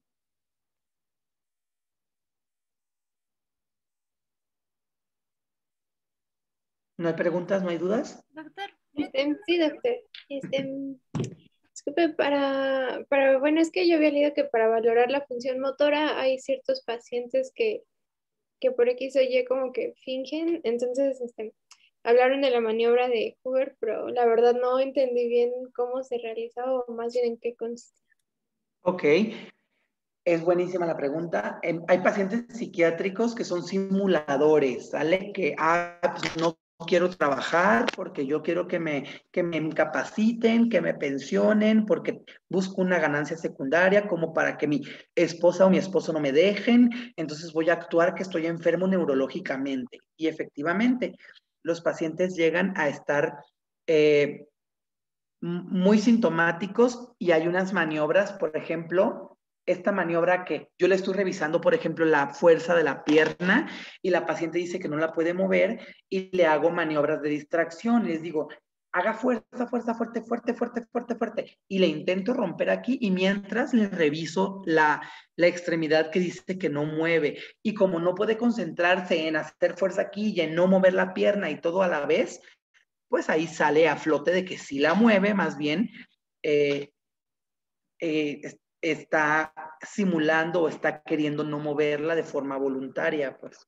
¿No hay preguntas? ¿No hay dudas? Doctor. Sí, doctor. Disculpe, bueno, es que yo había leído que para valorar la función motora hay ciertos pacientes que por X o Y como que fingen, entonces hablaron de la maniobra de Hoover, pero la verdad no entendí bien cómo se realiza o más bien en qué consiste. Ok, es buenísima la pregunta. Hay pacientes psiquiátricos que son simuladores, ¿sale? Que pues no quiero trabajar porque yo quiero que me incapaciten, que me pensionen, porque busco una ganancia secundaria como para que mi esposa o mi esposo no me dejen, entonces voy a actuar que estoy enfermo neurológicamente. Y efectivamente, los pacientes llegan a estar muy sintomáticos y hay unas maniobras, por ejemplo, esta maniobra que yo le estoy revisando, por ejemplo, la fuerza de la pierna y la paciente dice que no la puede mover y le hago maniobras de distracción. Les digo, haga fuerza, fuerza, fuerte, fuerte, fuerte, fuerte, fuerte. Y le intento romper aquí y mientras le reviso la extremidad que dice que no mueve. Y como no puede concentrarse en hacer fuerza aquí y en no mover la pierna y todo a la vez, pues ahí sale a flote de que sí la mueve, más bien está simulando o está queriendo no moverla de forma voluntaria, pues.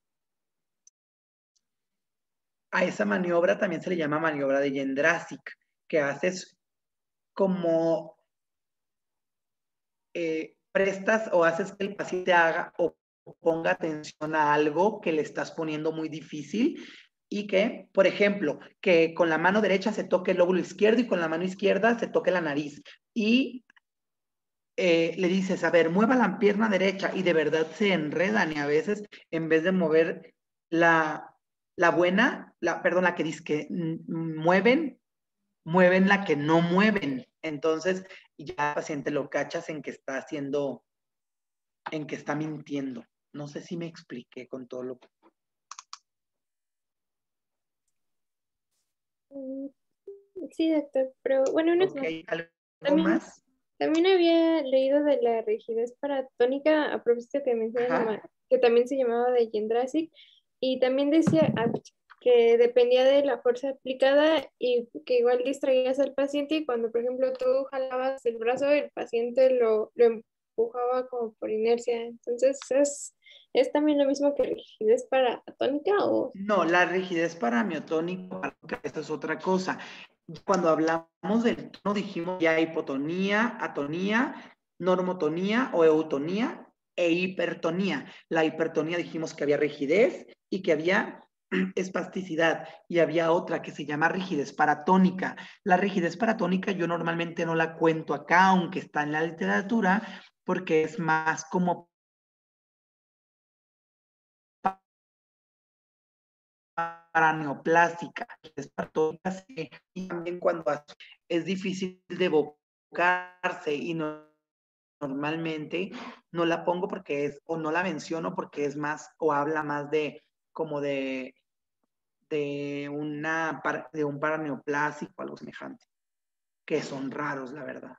A esa maniobra también se le llama maniobra de Jędrásik, que haces como prestas o haces que el paciente haga o ponga atención a algo que le estás poniendo muy difícil y que, por ejemplo, que con la mano derecha se toque el lóbulo izquierdo y con la mano izquierda se toque la nariz. Y le dices, a ver, mueva la pierna derecha y de verdad se enredan y a veces en vez de mover la buena, perdón, la que dice que mueven la que no mueven. Entonces ya el paciente lo cachas en que está haciendo, en que está mintiendo. No sé si me expliqué con todo lo que... Sí, doctor, pero bueno, ¿Algo más? También había leído de la rigidez paratónica, a propósito que mencionan que también se llamaba de Jędrásik, y también decía que dependía de la fuerza aplicada y que igual distraías al paciente y cuando, por ejemplo, tú jalabas el brazo, el paciente lo empujaba como por inercia. Entonces, ¿es también lo mismo que rigidez paratónica o...? No, la rigidez paramiotónica, esta es otra cosa. Cuando hablamos del tono dijimos ya hipotonía, atonía, normotonía o eutonía e hipertonía. La hipertonía dijimos que había rigidez y que había espasticidad y había otra que se llama rigidez paratónica. La rigidez paratónica yo normalmente no la cuento acá, aunque está en la literatura, porque es más como paraneoplásica, y también cuando es difícil de evocarse y normalmente no la pongo porque es, o no la menciono porque es más, o habla más de como de un paraneoplásico, algo semejante, que son raros, la verdad.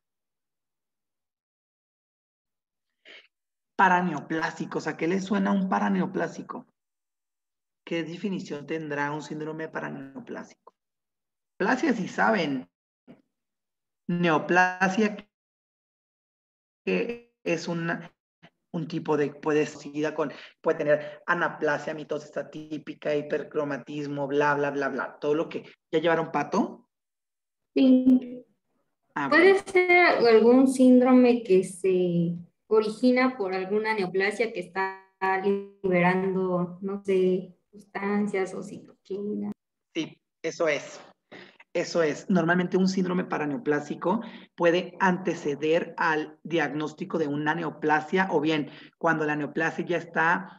Paraneoplásicos, ¿a qué le suena un paraneoplásico? ¿Qué definición tendrá un síndrome paraneoplásico? Plasia, si saben. Neoplasia, que es un tipo de, puede tener anaplasia, mitosis atípica, hipercromatismo, bla, bla, bla, bla. Todo lo que... ¿Ya llevaron pato? Sí. ¿Puede ser algún síndrome que se origina por alguna neoplasia que está liberando, no sé, sustancias o citoquinas. Sí, eso es. Eso es. Normalmente un síndrome paraneoplásico puede anteceder al diagnóstico de una neoplasia o bien cuando la neoplasia ya está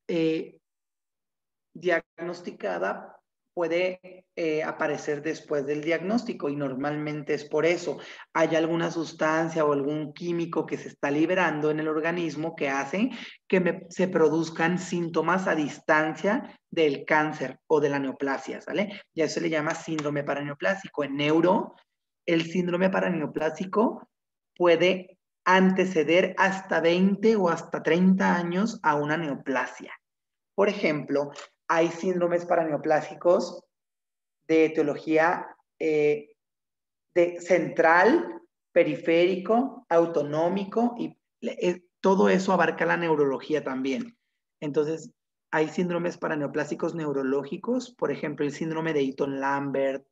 diagnosticada puede aparecer después del diagnóstico y normalmente es por eso. Hay alguna sustancia o algún químico que se está liberando en el organismo que hace que se produzcan síntomas a distancia del cáncer o de la neoplasia, ¿sale? Y a eso se le llama síndrome paraneoplásico. En neuro, el síndrome paraneoplásico puede anteceder hasta 20 o hasta 30 años a una neoplasia. Por ejemplo, hay síndromes paraneoplásicos de etiología de central, periférico, autonómico, y todo eso abarca la neurología también. Entonces, hay síndromes paraneoplásicos neurológicos, por ejemplo, el síndrome de Eaton-Lambert,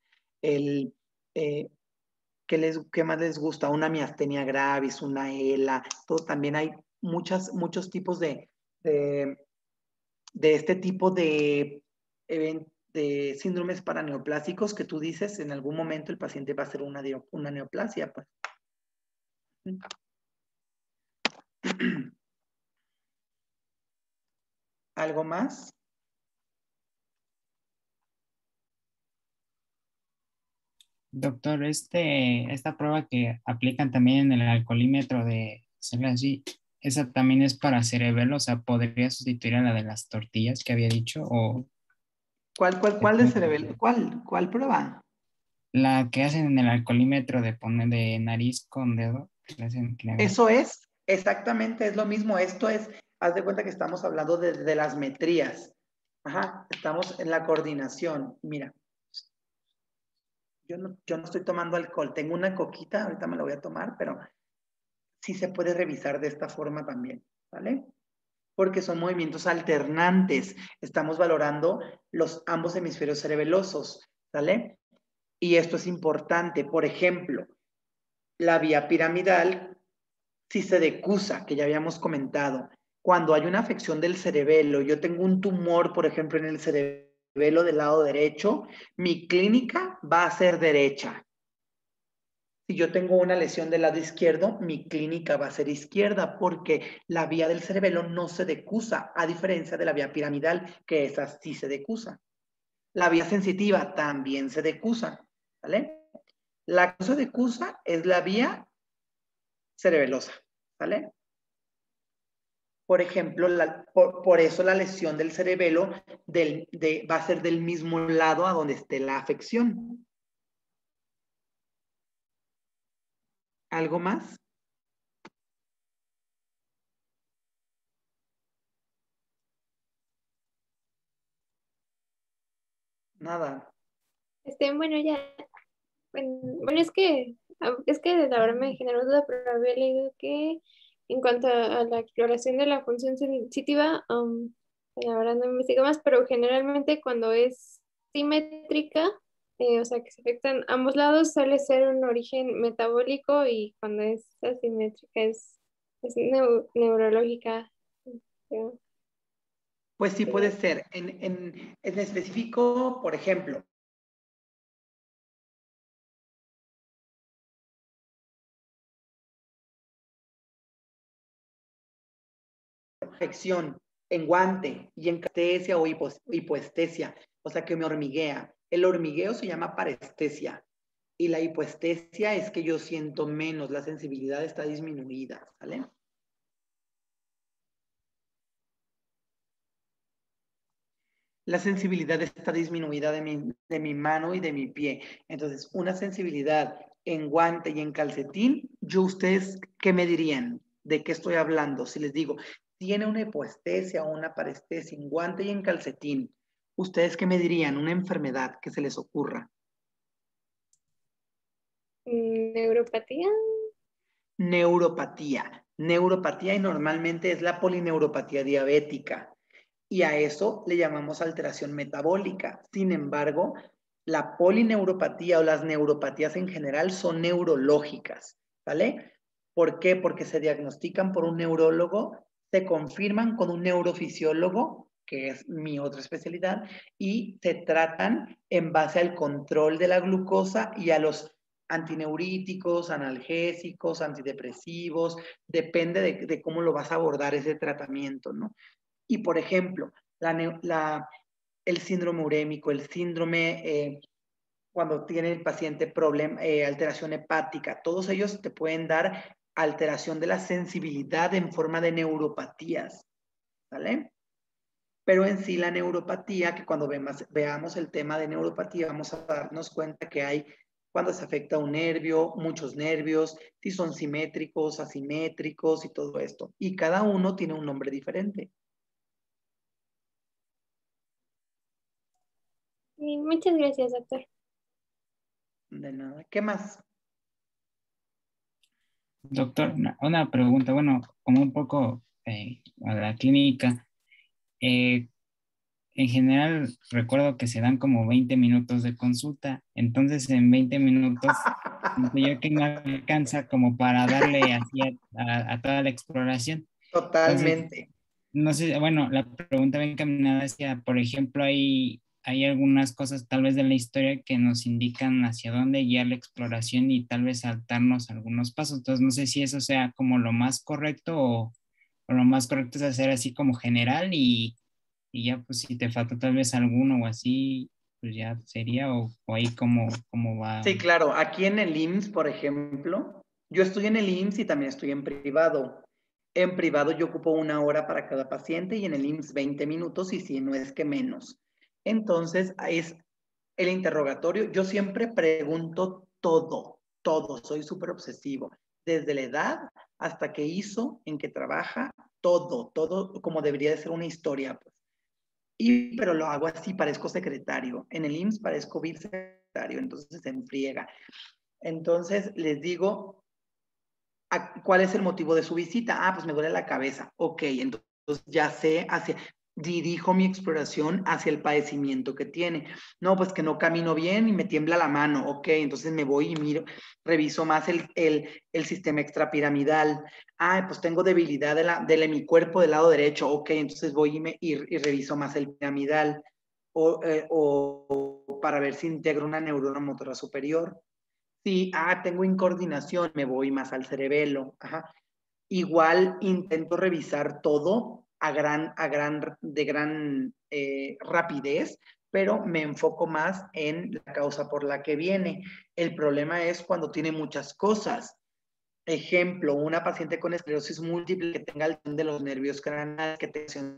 ¿qué más les gusta? Una miastenia gravis, una ELA, también hay muchos tipos de este tipo de síndromes paraneoplásicos que tú dices, en algún momento el paciente va a hacer una neoplasia. Pues. ¿Algo más? Doctor, esta prueba que aplican también en el alcoholímetro de así, esa también es para cerebelo, o sea, ¿podría sustituir a la de las tortillas que había dicho? O ¿Cuál de cerebelo? ¿Cuál prueba? La que hacen en el alcoholímetro de poner de nariz con dedo. Eso es, exactamente, es lo mismo. Esto es, haz de cuenta que estamos hablando de las metrías. Ajá, estamos en la coordinación. Mira, yo no estoy tomando alcohol, tengo una coquita, ahorita me la voy a tomar, pero sí se puede revisar de esta forma también, ¿vale? Porque son movimientos alternantes. Estamos valorando ambos hemisferios cerebelosos, ¿vale? Y esto es importante. Por ejemplo, la vía piramidal, si se decusa, que ya habíamos comentado, cuando hay una afección del cerebelo, yo tengo un tumor, por ejemplo, en el cerebelo del lado derecho, mi clínica va a ser derecha. Si yo tengo una lesión del lado izquierdo, mi clínica va a ser izquierda porque la vía del cerebelo no se decusa, a diferencia de la vía piramidal, que esa sí se decusa. La vía sensitiva también se decusa, ¿vale? La que se decusa es la vía cerebelosa, ¿vale? Por ejemplo, por eso la lesión del cerebelo va a ser del mismo lado a donde esté la afección. ¿Algo más? Nada. Bueno, ya. Bueno, es que la verdad me generó duda, pero había leído que en cuanto a la exploración de la función sensitiva, la verdad no investigo más, pero generalmente cuando es simétrica, o sea que se afectan ambos lados, suele ser un origen metabólico y cuando es asimétrica es neurológica. Creo. Pues sí puede ser. En específico, por ejemplo, afección en guante y en catestesia o hipoestesia, o sea que me hormiguea. El hormigueo se llama parestesia y la hipoestesia es que yo siento menos, la sensibilidad está disminuida, ¿vale? La sensibilidad está disminuida de mi mano y de mi pie. Entonces, una sensibilidad en guante y en calcetín, ¿ustedes qué me dirían? ¿De qué estoy hablando? Si les digo, tiene una hipoestesia o una parestesia en guante y en calcetín, ¿ustedes qué me dirían? Una enfermedad que se les ocurra. ¿Neuropatía? Neuropatía y normalmente es la polineuropatía diabética. Y a eso le llamamos alteración metabólica. Sin embargo, la polineuropatía o las neuropatías en general son neurológicas, ¿vale? ¿Por qué? Porque se diagnostican por un neurólogo, se confirman con un neurofisiólogo, que es mi otra especialidad, y se tratan en base al control de la glucosa y a los antineuríticos, analgésicos, antidepresivos, depende de cómo lo vas a abordar ese tratamiento, ¿no? Y por ejemplo, el síndrome urémico, el síndrome cuando tiene el paciente alteración hepática, todos ellos te pueden dar alteración de la sensibilidad en forma de neuropatías, ¿vale? Pero en sí la neuropatía, que cuando veamos el tema de neuropatía, vamos a darnos cuenta que hay cuando se afecta un nervio, muchos nervios, si son simétricos, asimétricos y todo esto. Y cada uno tiene un nombre diferente. Muchas gracias, doctor. De nada. ¿Qué más? Doctor, una pregunta, bueno, como un poco a la clínica. En general, recuerdo que se dan como 20 minutos de consulta, entonces en 20 minutos siento yo que no alcanza como para darle así a toda la exploración. Totalmente. Entonces, no sé, bueno, la pregunta va encaminada hacia, por ejemplo, hay algunas cosas tal vez de la historia que nos indican hacia dónde guiar la exploración y tal vez saltarnos algunos pasos. Entonces, no sé si eso sea como lo más correcto o lo más correcto es hacer así como general y ya pues si te falta tal vez alguno o así, pues ya sería o ahí cómo va. Sí, claro. Aquí en el IMSS, por ejemplo, yo estoy en el IMSS y también estoy en privado. En privado yo ocupo 1 hora para cada paciente y en el IMSS 20 minutos y si no es que menos. Entonces, es el interrogatorio. Yo siempre pregunto todo, todo. Soy súper obsesivo. Desde la edad hasta qué hizo, en qué trabaja, todo, todo como debería de ser una historia, pues. Pero lo hago así, parezco secretario. En el IMSS parezco vicesecretario, entonces se enfriega. Entonces les digo, ¿cuál es el motivo de su visita? Pues me duele la cabeza. Ok, entonces ya sé, dirijo mi exploración hacia el padecimiento que tiene. No, pues que no camino bien y me tiembla la mano. Ok, entonces me voy y miro, reviso más el sistema extrapiramidal. Pues tengo debilidad de mi cuerpo del lado derecho. Ok, entonces voy y reviso más el piramidal. O para ver si integro una neurona motora superior. Sí, tengo incoordinación, me voy más al cerebelo. Ajá. Igual intento revisar todo de gran rapidez, pero me enfoco más en la causa por la que viene. El problema es cuando tiene muchas cosas. Ejemplo, una paciente con esclerosis múltiple que tenga alteración de los nervios craneales, que tenga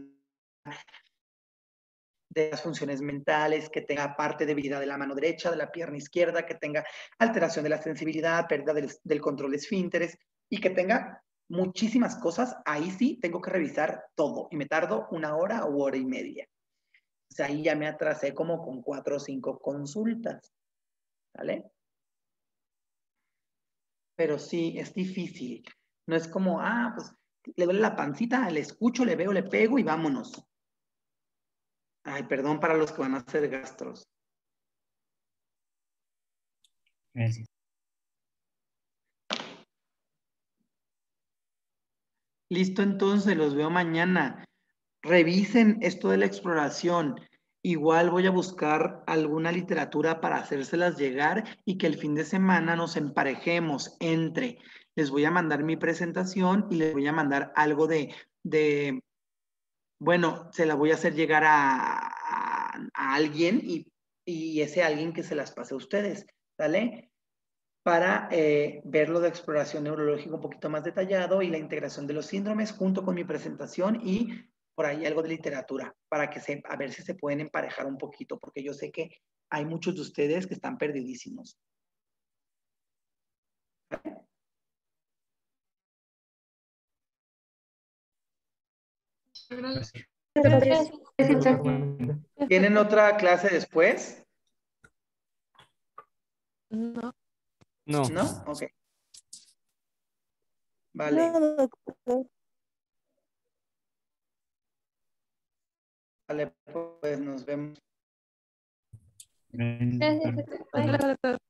de las funciones mentales, que tenga parte de debilidad de la mano derecha, de la pierna izquierda, que tenga alteración de la sensibilidad, pérdida del control de esfínteres y que tenga muchísimas cosas, ahí sí tengo que revisar todo y me tardo 1 hora u hora y media. O sea, ahí ya me atrasé como con 4 o 5 consultas, ¿vale? Pero sí, es difícil. No es como, pues le duele la pancita, le escucho, le veo, le pego y vámonos. Ay, perdón para los que van a hacer gastros. Gracias. Listo, entonces, los veo mañana. Revisen esto de la exploración. Igual voy a buscar alguna literatura para hacérselas llegar y que el fin de semana nos emparejemos entre. Les voy a mandar mi presentación y les voy a mandar algo bueno, se la voy a hacer llegar a alguien y ese alguien que se las pase a ustedes, ¿vale? Para ver lo de exploración neurológica un poquito más detallado y la integración de los síndromes junto con mi presentación y por ahí algo de literatura para que a ver si se pueden emparejar un poquito, porque yo sé que hay muchos de ustedes que están perdidísimos. Gracias. ¿Tienen otra clase después? No. ¿No? Ok. Vale. No, doctor. Vale, pues nos vemos. Gracias, doctor. Gracias, doctor.